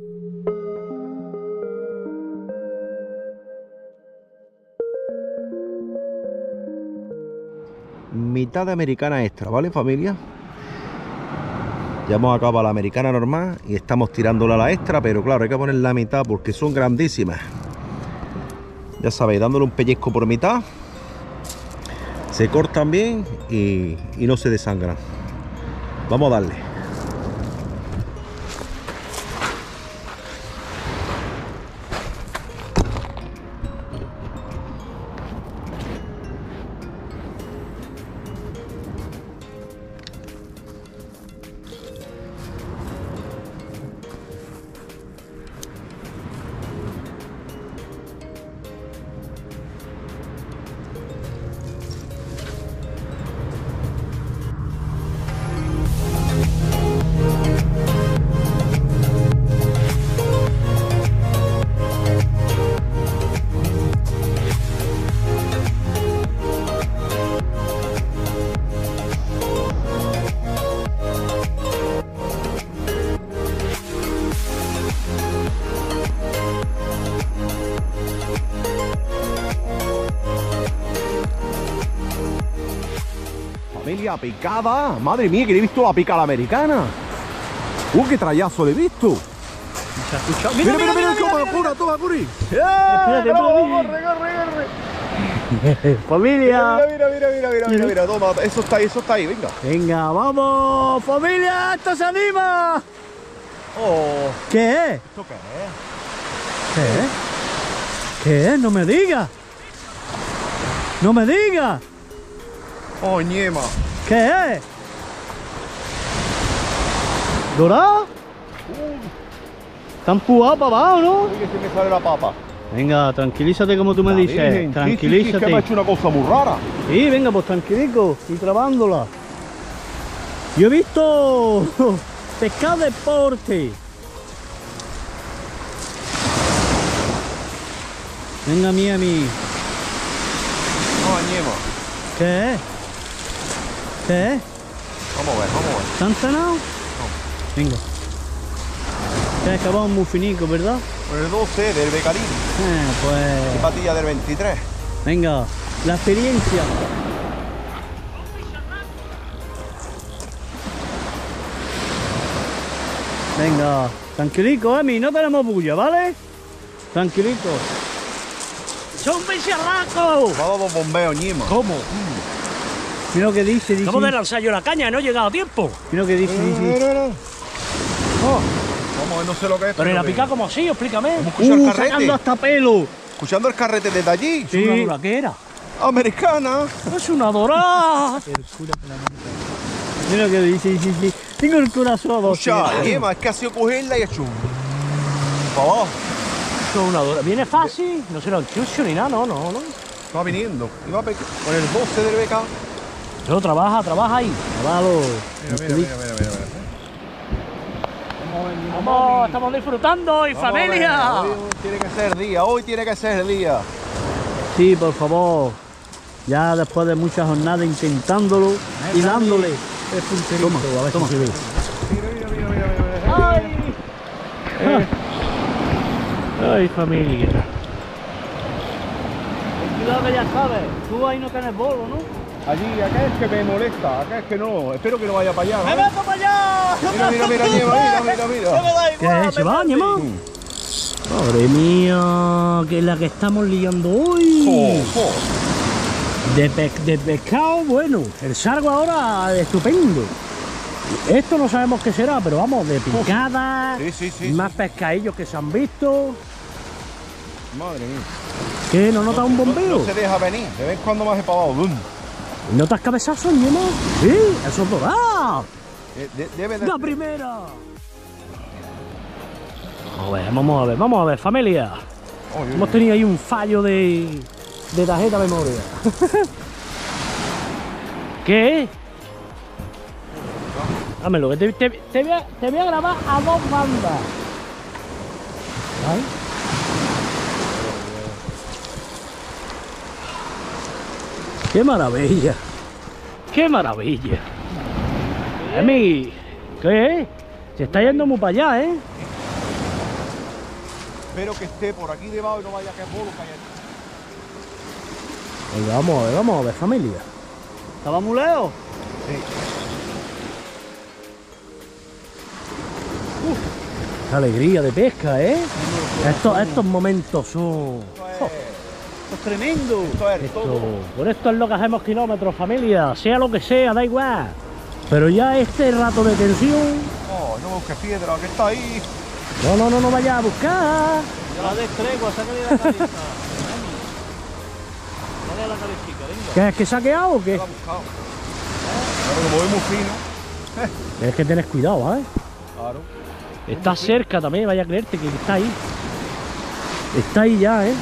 Mitad de americana extra, ¿vale, familia? Ya hemos acabado la americana normal y estamos tirándola a la extra, pero claro, hay que poner la mitad porque son grandísimas. Ya sabéis, dándole un pellizco por mitad, se cortan bien y no se desangran. Vamos a darle. Familia, picada. Madre mía, que le he visto la picada americana. Qué trayazo le he visto. ¿Se ha escuchado? Mira, toma, cura, Curi. Espérate, Corre. ¡Familia! Mira, toma, eso está ahí, venga. Venga, vamos, familia, esto se anima. Oh, ¿Qué es? ¿esto qué es? ¿Qué es? ¿Qué es? No me digas. No me digas. Oh, ñema. ¿Qué es? ¿Dorado? ¿Está empujado para abajo, no? Uy, que se me sale la papa. Venga, tranquilízate como tú me La dices. Virgen, Tranquilízate. sí, es que me ha hecho una cosa muy rara. Sí, venga, pues tranquilico y trabándola. Yo he visto pescar deporte. Venga, Miami. Oh, ñema. ¿Qué es? ¿Qué es? Vamos a ver. ¿Te han cenado? Venga. Te has acabado muy finico, ¿verdad? Por el 12 del Becarín. Y Pues... patilla del 23. Venga, la experiencia. Venga, tranquilico, Emi, no tenemos bulla, ¿vale? Tranquilito. ¡Son bicharracos! Me ha dado bombeo, ñema. ¿Cómo? Mira lo que dice. Acabo de lanzar yo la caña, no he llegado a tiempo. Mira lo que dice. Oh, vamos, no sé lo que es. Pero la que- pica como así, explícame. Vamos a escuchar el Sacando carrete. hasta pelo. Escuchando el carrete desde allí. ¿Es una dura que era? Americana. Es una dorada. Mira lo que dice, sí. Tengo el corazón. Escucha, ñema, es que ha sido cogerla y ha hecho un... para abajo. Es una dorada. ¿Viene fácil? No será un chucho ni nada, no. Va viniendo. Y va con el 12 del BK. Pero trabaja ahí. Chavalo. Mira. Vamos, estamos disfrutando y Vamos a familia. ver, hoy tiene que ser día. Sí, por favor. Ya después de muchas jornadas intentándolo y dándole el punterito. A ver si se ve. Ay, familia. Cuidado que ya sabes, tú ahí no tienes bolo, ¿no? Allí, acá es que me molesta, acá es que no. Espero que no vaya para allá. ¡Me meto para allá! Mira, Ñema, mira. ¿Qué es? ¿Se va, Ñema? Madre mía, que es la que estamos liando hoy. De pescado, bueno, el sargo ahora estupendo. Esto no sabemos qué será, pero vamos, de picada, Sí. más pescadillos que se han visto. Madre mía. ¿Qué? ¿No notas un bombeo? No se deja venir, de vez en cuando más para abajo. ¡Bum! ¿Notas cabezazos, Ñema? Sí, eso es dorado. Debe de... ¡La primera! Vamos a ver, familia. Hemos tenido ahí un fallo de tarjeta memoria. ¿Qué? Dámelo, que te voy a grabar a dos bandas. ¿Vale? ¡Qué maravilla! ¡Qué maravilla! Emi, ¿qué es? Se está yendo muy para allá, ¿eh? Espero que esté por aquí debajo y no vaya a caer bolo para allá. Venga, vamos a ver, familia. ¿Estaba muy lejos? Sí. Qué alegría de pesca, ¿eh? Estos momentos son... Esto es tremendo. es todo. Por esto es lo que hacemos kilómetros, familia. Sea lo que sea, da igual. Pero ya este rato de tensión... No busques piedra, que está ahí. No vayas a buscar. La destregua, sácale la cabeza. Dale la cabecita, venga. ¿Qué es que saqueado o qué? Lo ha buscado. Claro, como voy muy fino. Tienes que tener cuidado, ¿eh? Claro. Está cerca también, vaya a creerte que está ahí. Está ahí ya, ¿eh?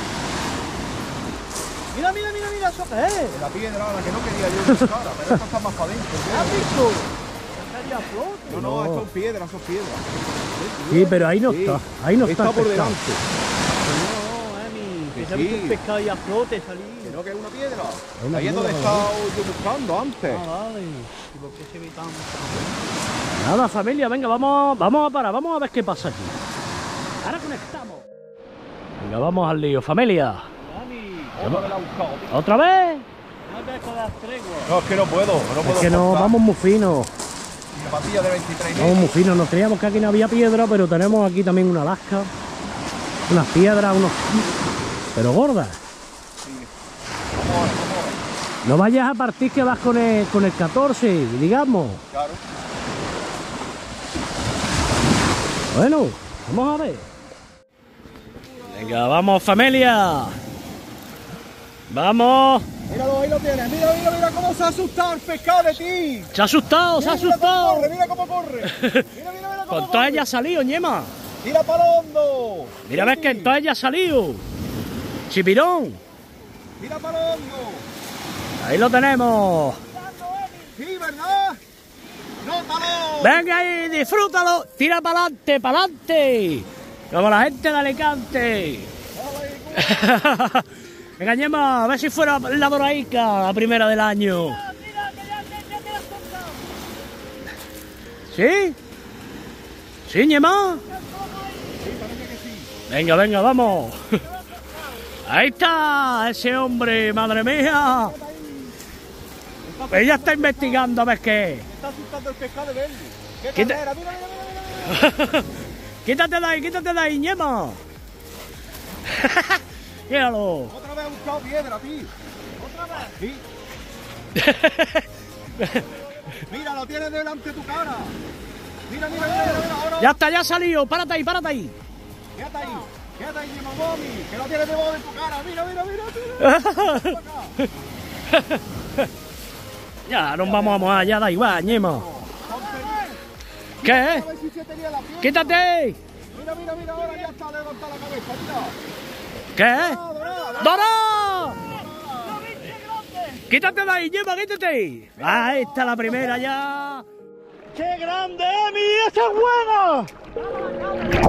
Mira, ¿eso qué es? La piedra, la que no quería yo buscar, pero esta está más para adentro. ¿Has visto? Está ya a flote. No, son piedras, Sí, pero ahí no Sí, está. Ahí no está. está por pescado. delante. No, Emi, que Que se ha visto sí. un pescado y a flote salir. Que no, que es una piedra. una Ahí es donde piedra, estaba yo buscando antes. Vale. ¿Y por qué se ve tanto? Nada, familia, venga, vamos a parar, vamos a ver qué pasa aquí. Ahora conectamos. Venga, vamos al lío, familia. Otra vez la he buscado, tío. ¿Otra vez? No, es que no puedo Es que no, forzar. vamos muy finos. Zapatilla de 23 Vamos muy finos. Nos creíamos que aquí no había piedra, pero tenemos aquí también una lasca. Unas piedras, pero gordas. Vamos a No vayas a partir que vas con el 14, digamos. Claro. Bueno, vamos a ver. Venga, vamos familia. Vamos. Míralo, ahí lo tienes. Mira, mira, mira cómo se ha asustado el pescado de ti. Se ha asustado, se ha asustado. Mira cómo corre. Mira, mira, mira cómo Con corre. toda ella ha salido, Ñema. Tira para lo hondo. Mira, ves que en toda ella ha salido. Chipirón. Tira para lo hondo. Ahí lo tenemos. Sí, ¿verdad? ¡Nótalo! Venga ahí, disfrútalo. Tira para adelante, para adelante. Como la gente de Alicante. Venga, Ñema, a ver si fuera la Doraica, la primera del año. ¿Sí? ¿Sí, Ñema? Venga, venga, vamos. Ahí está ese hombre, madre mía. Ella está investigando a ver qué. Está asustando el pescado de verde. ¡Qué Quita- carrera! Mira, mira, mira. Quítate de ahí, Ñema. Míralo. Otra vez ha buscado piedra, tío. Otra vez. Sí. Mira, lo tienes delante de tu cara. Mira, mira, mira, mira, mira. Ahora. Ya está, ya ha salido. Párate ahí, párate ahí. Quédate ahí. Quédate ahí, Ñema Mami. Que lo tienes de modo en tu cara. Mira, mira, mira. Mira. Ya nos vamos a mojar, ya da igual, Ñema. ¿Qué? A ver si se tenía la piedra. ¡Quítate! Mira, mira, mira. Ahora ya está levantada la cabeza. Mira. ¿Qué? Dorada. ¡Dora! ¡Quítate de ahí, Ñema, quítate! Ahí está la primera ya. ¡Qué grande, Emi! ¡Esta es buena!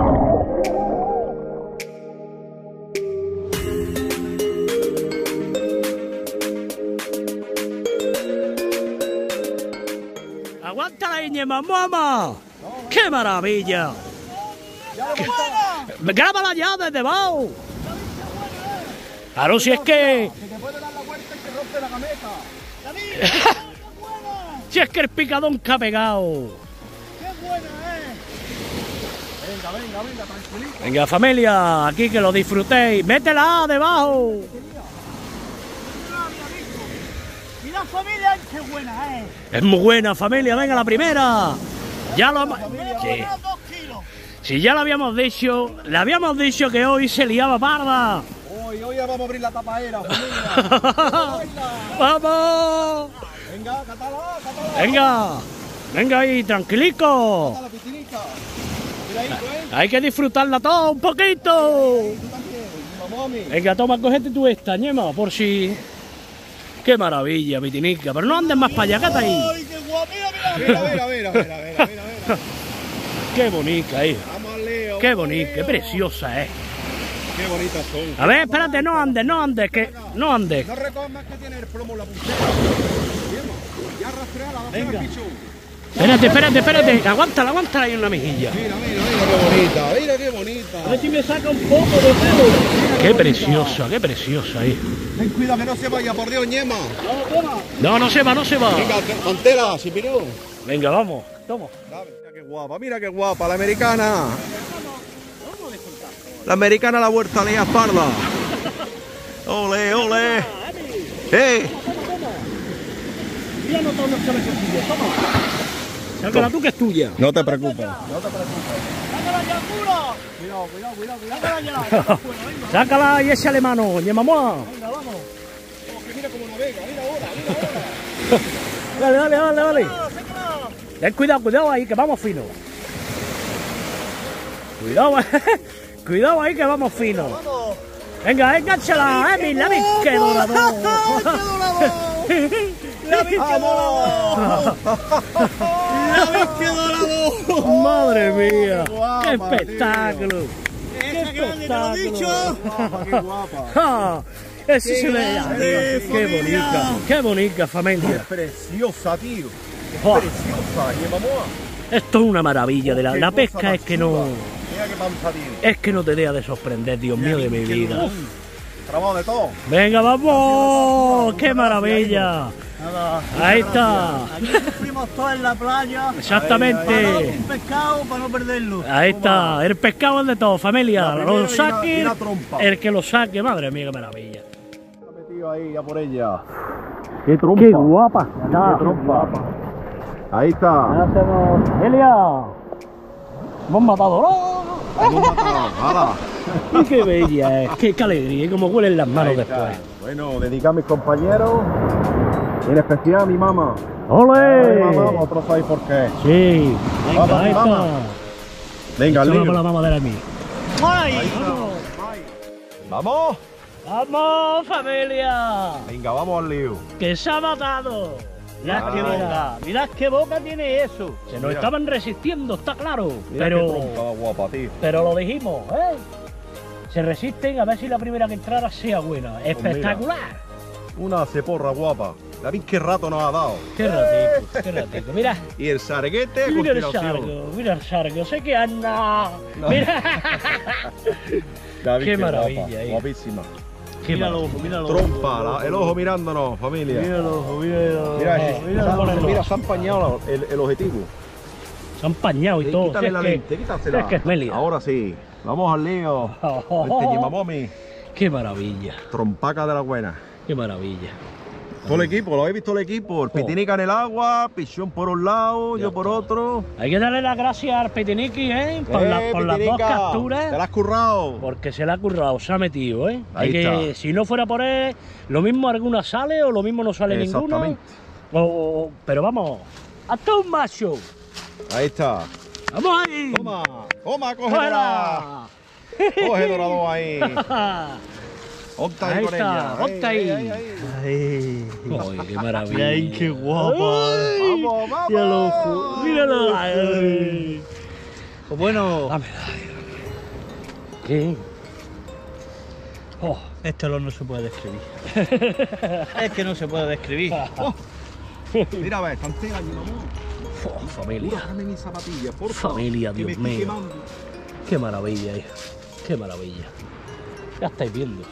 ¡Aguántala ahí, Ñema, mamá! ¡Qué maravilla! ¡Grábala ya desde abajo! Claro, si es que... Que te puede dar la vuelta y te rompe la gameta. Si es que el picadón que ha pegado. Venga, venga, venga, tranquilito. Venga, familia, aquí que lo disfrutéis. ¡Métela debajo! Mira, familia, qué buena, Es muy buena, familia. Venga, la primera. Ya lo... Sí. 2 kilos. Si ya lo habíamos dicho, le habíamos dicho que hoy se liaba parda. Hoy ya vamos a abrir la tapadera, familia. ¡Vamos! Venga, catala, catala. Venga, venga ahí, tranquilico. La piscinica. Cuidadito, Hay que disfrutarla todo un poquito. Tú también, Ñema Mami. Venga, toma, cógete tú esta, Ñema, por si... Qué maravilla, pitinica. Pero no andes más para allá, cata ahí. ¡Ay, qué guapo! Mira, mira. Mira, mira, mira, mira, mira, mira, mira. Qué bonita, Vamos al lío. Qué vamos al bonita, qué lío. preciosa, Qué bonitas son. A ver, espérate, no andes, que no andes. No recojas más que tiene el plomo en la puntera. Ya rastreala, va a hacer el pichón. Espérate. Aguántala ahí en una mejilla. Mira, mira, mira qué bonita, mira qué bonita. A ver si me saca un poco de pelo. Qué preciosa ahí. Ten cuidado que no se vaya, por Dios, Ñema. No, no se va. Venga, pantera, Chipirón. Venga, vamos, toma. Mira qué guapa, la americana. La americana la vuelta a parda. Ole, ole. Mira, no todos los cabezocillos, toma. Sácala tú que es tuya. No te preocupes. ¡Sácala ya, puro! Cuidado. ¡Sácala ya! Sácala y échale mano, Ñemamoa. Venga, vamos. Mira cómo navega, mira ahora. Dale. ¡Sácala! Ten cuidado ahí, que vamos fino. Cuidado ahí, que vamos fino. ¡Vamos! Venga, enganchala, Emil, la ves que dorado. ¡La vi que dorado! ¡La vi que dorado! Madre mía, guapa, qué espectáculo. ¡Esa grande, te lo he dicho! Qué guapa. Ah, eso se ve. grande, familia. Qué bonita familia. Preciosa, tío. Oh, Preciosa, Ñemamoa. esto es una maravilla de la Qué pesca, cosa es que no, más chula. Mira qué panza tiene. es que no te deja de sorprender, Dios mío de mi vida. Trabado de todo. Venga, vamos, qué maravilla. Nada. Ahí está. Aquí fuimos todos en la playa. Para Exactamente. un pescado para no perderlo. Ahí está, el pescado es de todo, familia. La primera Lo y la- saque, y la trompa. el que lo saque, madre mía, qué maravilla. Está metido ahí, a por ella. ¡Qué trompa! ¡Qué guapa! ¡Qué trompa! Ahí está. Hacemos... ¡Elia! ¡Hemos matado! ¡Oh! ¡Hala! ¡Y qué bella es! ¡Qué alegría! Y cómo huelen las manos Ahí está. después. Bueno, dedica a mis compañeros, en especial a mi mamá. ¡Ole! Mamá, vosotros sabéis por qué. Sí. Vamos, Venga, esta. mamá. Venga, Échala Leo. para la mamadera a mí. ¡Ay! ¡Vamos! ¡Vamos, familia! Venga, vamos al lío. ¡Que se ha matado! Mirad qué Mira. boca, mirad qué boca tiene eso. Se nos Mira. estaban resistiendo, está claro. Mira Pero... qué trompa guapa, tío. Pero lo dijimos, ¿eh? Se resisten a ver si la primera que entrara sea buena. ¡Espectacular! Una ceporra guapa. David, qué rato nos ha dado. ¡Qué ratito, qué ratito! Mira, Y el sarguete a mira el continuación. sargo, mira el sargo. Sé que anda. No. Mira. David, Qué guapa, maravilla, guapísima. Qué Mira el maravilla. ojo, mira el ojo. Trompa, el ojo mirándonos, familia. Mira el ojo, mira el ojo. Mira, mira, se ha empañado el objetivo. Se han pañado y todo. Quítale Si es la que- lente, quítasela. es que es Melia. Ahora sí, vamos al lío. Este Yimamami, ¡Qué maravilla! trompaca de la buena. ¡Qué maravilla! Todo el equipo, lo habéis visto el equipo. El pitinica en el agua, pichón por un lado, yo por otro. Hay que darle las gracias al Petiniqui, ¿eh? Por, por las dos Pitinica, capturas. te la has currado. Porque se la ha currado, se ha metido, ¿eh? Ahí Hay que, está. si no fuera por él, lo mismo alguna sale o lo mismo no sale ninguna. Exactamente. Pero vamos, hasta un macho. Ahí está. ¡Vamos ahí! Toma, toma, cógela. ¡Fuera! Coge dorado ahí. Ponte ahí Ahí con está, ella. ponte ahí. Ay, ¡Ay, qué maravilla! ay, qué guapa. Ay, Vamos, vamos. mira el ojo, míralo. Ay. Pues bueno, Dámela. ¿Qué? Oh, este olor no se puede describir. Es que no se puede describir. Mira, a ver, tantera, mi mamón. familia. Déjame mis zapatillas, por favor. Familia, que me Dios estoy mío. quemando. Qué maravilla, hijo. Qué maravilla. Ya estáis viendo.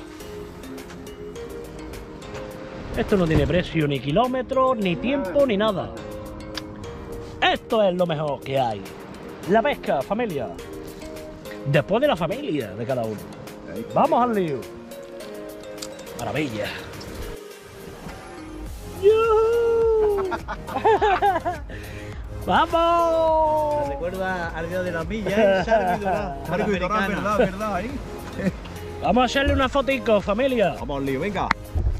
Esto no tiene precio, ni kilómetros, ni tiempo, ni nada. Esto es lo mejor que hay. La pesca, familia. Después de la familia de cada uno. Vamos al lío. Maravilla. ¡Yujú! ¡Vamos! Me recuerda al día de la milla, ¿eh? Sargo y dorado. Sargo y dorado, Americana. verdad, ¿eh? Vamos a hacerle una fotico, familia. Vamos al lío, venga.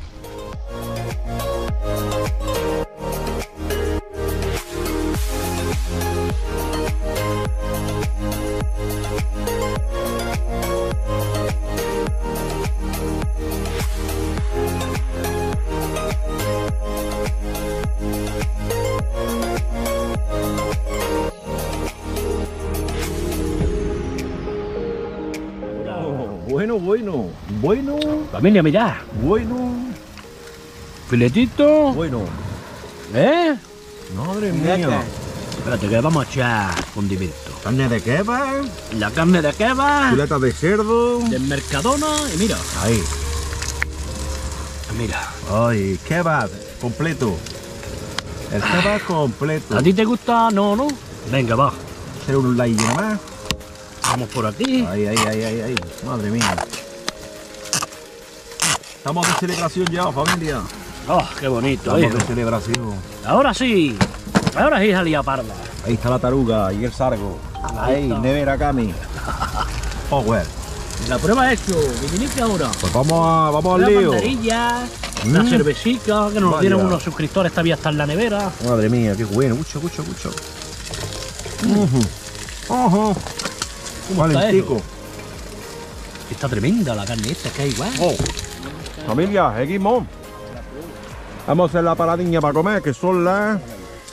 Bueno. Familia, mirad. Filetito. Bueno. ¿Eh? Madre Mira mía. Espérate que vamos a echar condimento. Carne de kebab, La carne de kebab, chuletas de cerdo. de Mercadona y mira, Ahí. mira. Ay, kebab completo. El kebab completo. ¿A ti te gusta? No, ¿no? Venga, va. Hacer un like nada más. Vamos por aquí. Ay. Madre mía. Estamos de celebración ya, familia. Oh, qué bonito, Estamos hijo. de celebración. Ahora sí. Ahora sí, salía parda. Ahí está la taruga y el sargo. Ahí, está. nevera Cami. Power. La prueba hecho. Vitinique ahora. Pues vamos al La lío. banderilla, la Mm. cervecica, que nos Vaya. dieron unos suscriptores, todavía está en la nevera. Madre mía, qué bueno. Escucha. Ojo. ¿Cómo está Valentico. eso? Está tremenda la carne esta, que hay igual. Oh. Familia, seguimos. Vamos a hacer la paradiña para comer, que son las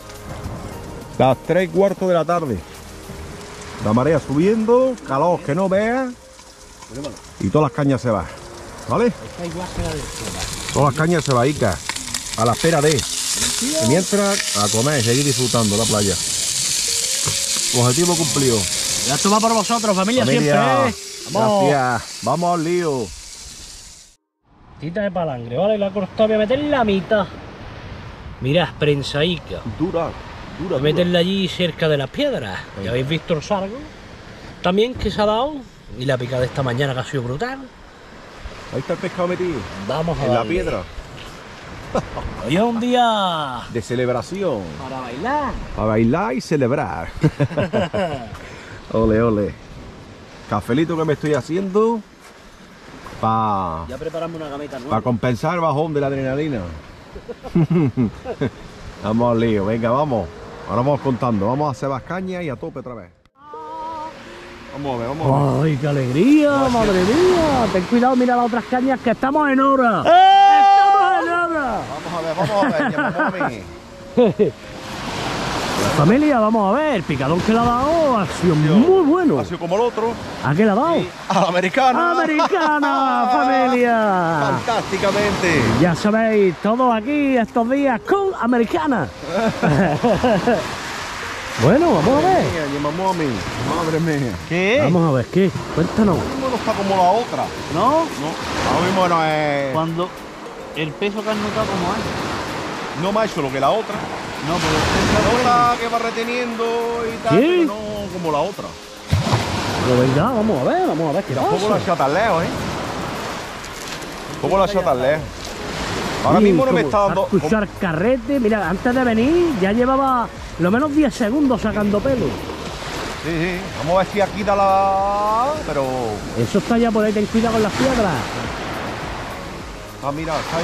3:15 de la tarde. La marea subiendo, calor que no veas. Y todas las cañas se van. ¿Vale? Todas las cañas se van, Ica. A la espera de. Y mientras, a comer y seguir disfrutando la playa. Objetivo cumplido. Ya esto va por vosotros, familia, Familia, siempre. Vamos. gracias. Vamos al lío. Tita de palangre, ¿vale? La corta voy a meter en la mitad. Mirad, prensaica. Dura. Voy a meterla allí cerca de las piedras. Ya habéis visto el sargo. También que se ha dado. Y la pica de esta mañana que ha sido brutal. Ahí está el pescado metido. Vamos a En la darle. piedra. Hoy es un día de celebración. para bailar. Para bailar y celebrar. Ole, ole. Cafelito que me estoy haciendo para Ya preparamos una gameta nueva. compensar el bajón de la adrenalina. Vamos al lío, venga, vamos. Ahora vamos contando, vamos a hacer las cañas y a tope otra vez. Vamos a ver, vamos a ver. ¡Ay, qué alegría! ¡Madre mía! Ten cuidado, mira las otras cañas que estamos en hora. ¡Estamos en hora! Vamos a ver, ya, Familia, vamos a ver, el picadón que le ha dado ha sido muy bueno. Ha sido como el otro. ¿A qué le ha dado? A la americana. ¡Americana, familia! Fantásticamente. Ya sabéis, todos aquí estos días con americana. Bueno, vamos a ver. Madre mía. ¿Qué? Vamos a ver, ¿qué? Cuéntanos. No está como la otra. ¿No? No, ahora mismo no es. Cuando el peso que has notado como es. No más hecho lo que la otra. No, pero el La peso otra que va reteniendo y tal, ¿Sí? pero no como la otra. Pero venga, vamos a ver qué Tampoco la pasa. echa tan lejos, Tampoco la echa tan lejos. Ahora Sí, mismo no me como está dando. a escuchar carrete, mira, antes de venir ya llevaba lo menos 10 segundos sacando pelo. Sí, sí. Vamos a ver si aquí da la. Pero. Eso está ya por ahí, ten cuidado con las piedras. Ah, mira, está ahí.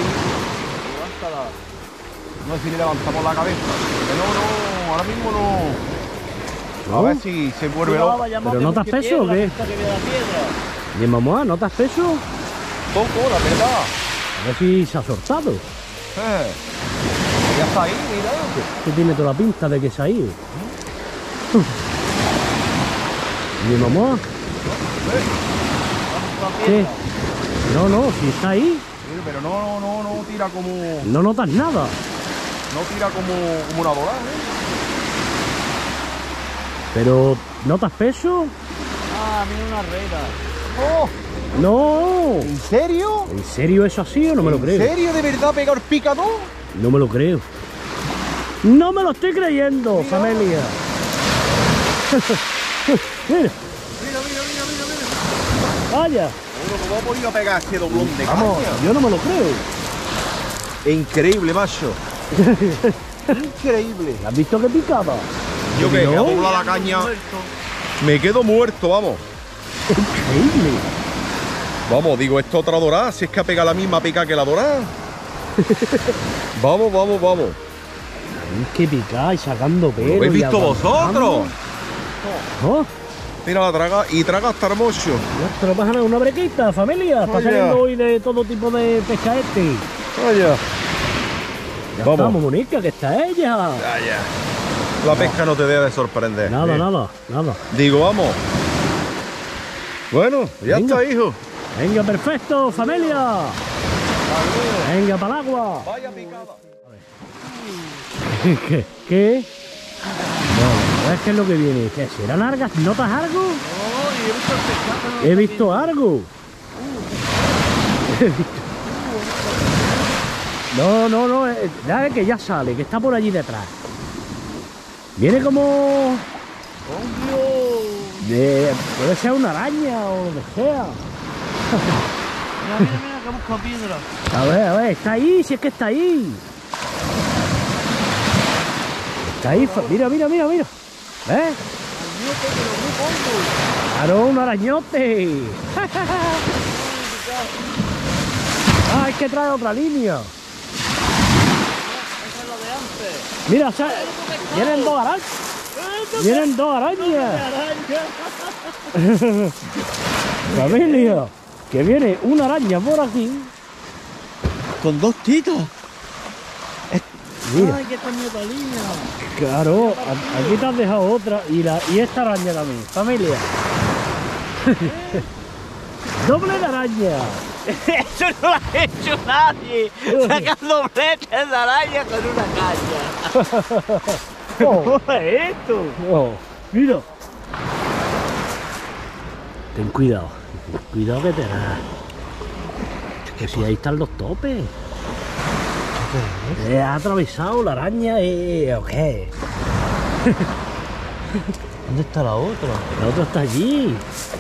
No sé si le levantamos la cabeza. Que no, ahora mismo no. A ¿No? ver si se vuelve loco. ¿Pero notas peso o qué? Bien, mamá, ¿notas peso? Poco, la verdad. A ver si se ha soltado. Ya está ahí, mira. Que tiene toda la pinta de que se ha ido. Bien, mamá. ¿Qué? No, si está ahí. Sí, pero no tira como. No notas nada. No tira como una dorada, Pero, ¿notas peso? Ah, mira una reta. ¡Oh! No. ¿En serio? ¿En serio eso así o no me lo ¿En creo? serio de verdad pegar picadón? No me lo creo. No me lo estoy creyendo, familia. Mira, vaya. Bueno, ¿cómo ha podido pegar este doblón de Vamos, caña? yo no me lo creo. Increíble, macho. Increíble. ¿Has visto que picaba? Yo que No. a doblar la caña me quedo muerto, vamos. Increíble. Vamos, digo, esto otra dorada, si es que ha pegado la misma pica que la dorada. Vamos. Tenéis que picar y sacando pelo. ¿Lo habéis y visto aguantando. vosotros? ¿No? Mira la traga y traga hasta hermoso. Ya te lo vas a dar una brequita, familia. Está Vaya. saliendo hoy de todo tipo de pescaete. Vaya. Ya Vamos. estamos, Monica, que está ella. La pesca no te debe sorprender. Nada. Digo, vamos. Bueno, ya Venga. está, hijo. Venga, perfecto, familia. Venga, para el agua. Vaya picada. ¿Qué? No, a ver qué es lo que viene. ¿Qué será largas? ¿Notas algo? He visto algo. No, dale que ya sale, que está por allí detrás. Viene como... puede ser una araña o lo que sea. Mira, que busca piedra. A ver, está ahí, si es que está ahí. Está ahí, mira. ¿Ves? Claro, un arañote. Ah, es que trae otra línea. Mira, vienen dos arañas. Vienen dos arañas. Familia, que viene una araña por aquí. Con dos titas. Mira, Ay, que está en otra línea. claro, aquí te has dejado otra y esta araña también. Familia. Doble de araña. Eso no lo ha hecho nadie. Sacan dobletes de araña con una caña. Oh, ¿Cómo es esto? oh, mira. Ten cuidado que te da. Que si ahí están los topes. ¿Ha atravesado la araña o qué? ¿Dónde está la otra? La otra está allí.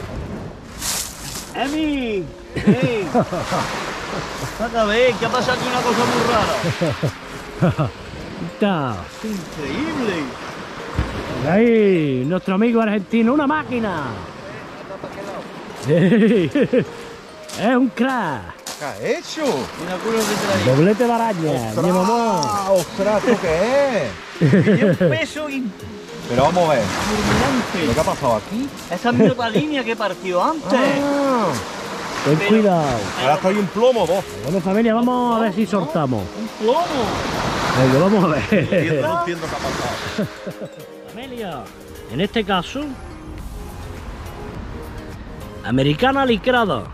¡Emi! ¡Ey! Saca a ver, que ha pasado aquí una cosa muy rara. Está. Increíble. Ahí, nuestro amigo argentino, una máquina. Es un crack. ¿Qué has hecho? Mira culo que trae. Doblete de araña, mi mamá. ¡Ostras! ¿Esto qué es? Tiene un peso Pero vamos a ver. fulminante. ¿Qué ha pasado aquí? Esa es mi otra línea que partió antes. Ten Pero- cuidado. Ahora está ahí un plomo, vos. Bueno, familia, vamos a ver si soltamos. Un plomo. Venga, vamos a ver. No entiendo qué ha pasado. Familia, en este caso, americana licrada.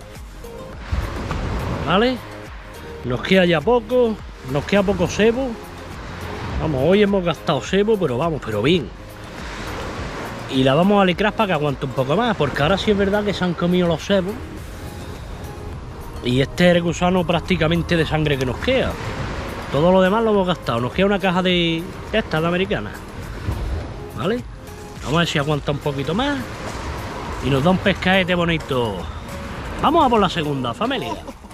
¿Vale? Nos queda ya poco, nos queda poco sebo. Vamos, hoy hemos gastado sebo, pero vamos, pero bien. Y la vamos a licrar para que aguante un poco más, porque ahora sí es verdad que se han comido los sebos. Y este es el gusano prácticamente de sangre que nos queda. Todo lo demás lo hemos gastado. Nos queda una caja de esta, de americana. ¿Vale? Vamos a ver si aguanta un poquito más. Y nos da un pescaete bonito. Vamos a por la segunda, familia.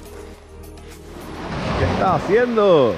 ¿Qué estás haciendo?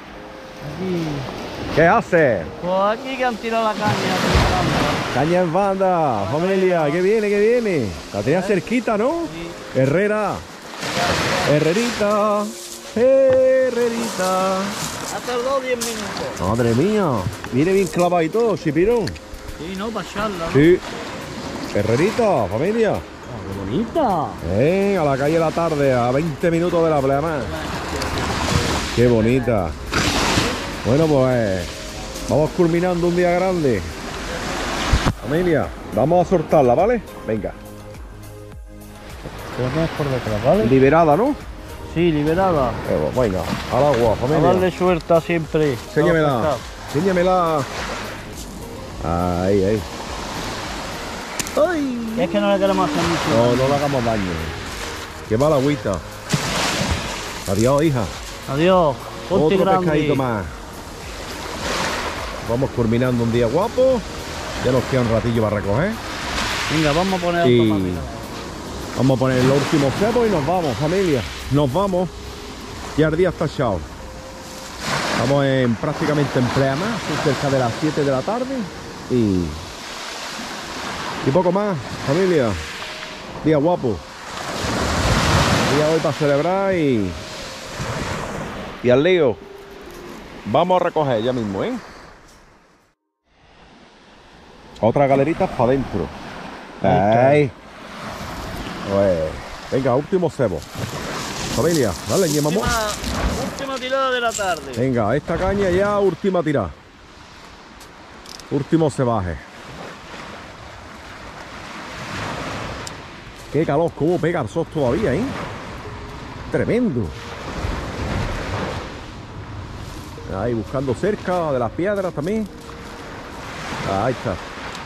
¿Qué haces? Pues aquí que han tirado la caña. Caña en banda, familia. ¿Qué viene? ¿Qué viene? La tenías cerquita, ¿no? Sí. Herrera. Herrerita. Herrerita. Ha tardado 10 minutos. Madre mía. Viene bien clavado y todo, chipirón. Sí, no, para echarla, ¿no? Sí. Herrerita, familia. ¡Qué bonita! A la calle la tarde, a 20 minutos de la playa. Qué bonita. Bueno, pues vamos culminando un día grande. Familia, vamos a soltarla, ¿vale? Venga. Creo que es por detrás, ¿vale? Liberada, ¿no? Sí, liberada. Venga, al agua, A familia. darle suelta siempre. Enséñamela. Enséñamela. Ahí, ahí. Y es que no le queremos hacer mucho. No, no le hagamos daño. Qué mala agüita. Adiós, hija. Adiós. Ponte Otro grande. pescadito más. Vamos culminando un día guapo. Ya nos queda un ratillo para recoger. Venga, vamos a poner Y automática. vamos a poner los últimos cebos y nos vamos, familia. Nos vamos. Ya el día está echado. Estamos prácticamente en plena, son cerca de las 7 de la tarde. Y poco más, familia. Día guapo. Día hoy para celebrar y al lío. Vamos a recoger ya mismo, ¿eh? Otra galerita para adentro. Ahí. Pues, venga, último cebo. Familia, dale, ñemamo. Última tirada de la tarde. Venga, esta caña ya, última tirada. Último cebaje. Qué calor, cómo pega el sol todavía, ¿eh? Tremendo. Ahí buscando cerca de las piedras también. Ahí está.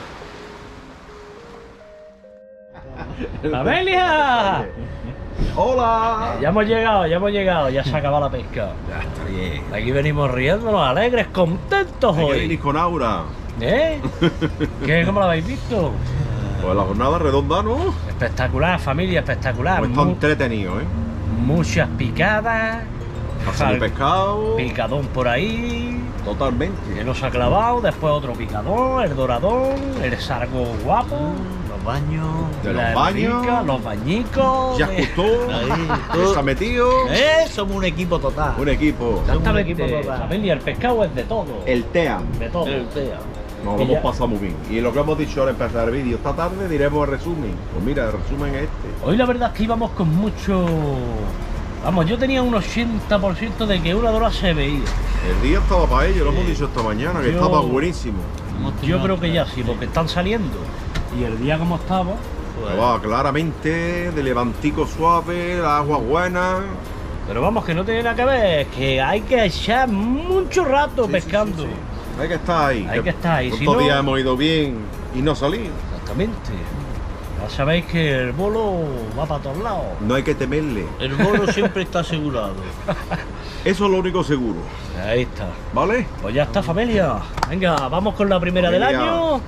¡Familia! ¡Hola! Ya hemos llegado, ya se ha acabado la pesca. Ya está bien. Aquí venimos riéndonos, alegres, contentos Hay que hoy. venir con aura. ¿Eh? ¿Qué? ¿Cómo lo habéis visto? Pues la jornada redonda, ¿no? Espectacular, familia, espectacular. Pues está entretenido, ¿eh? Muchas picadas. Pasa el pescado. Picadón por ahí. Que Totalmente. nos ha clavado, después otro picadón, el doradón, el sargo guapo, Los baños. De la los baños. herrica, los bañicos. Ya gustó. Ahí, Ya se ha metido. Somos un equipo total. Un equipo. Exactamente, Somos un equipo total. familia, el pescado es de todo. El TEAM. De todo. Nos lo Y hemos ya. pasado muy bien. Y lo que hemos dicho al empezar el vídeo, esta tarde diremos el resumen. Pues mira, el resumen es este. Hoy la verdad es que íbamos con mucho... Vamos, yo tenía un 80% de que una dora se veía. El día estaba para ello, lo hemos dicho esta mañana, que Yo- estaba buenísimo. Yo creo que ya sí, porque están saliendo. Y el día como estaba... Que va claramente, de levantico suave, la agua buena. Pero vamos, que no tiene nada que ver, que hay que echar mucho rato Sí, pescando. sí, sí. Hay que estar ahí. Hay que estar ahí, si ¿Cuántos no- días hemos ido bien y no salir? Exactamente. Ya sabéis que el bolo va para todos lados. No hay que temerle. El bolo siempre está asegurado. Eso es lo único seguro. Ahí está. ¿Vale? Pues ya está, familia. Venga, vamos con la primera del Familia. año.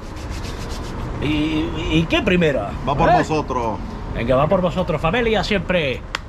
¿Y qué primera? Va por ¿Eh? vosotros. Venga, va por vosotros, familia, siempre.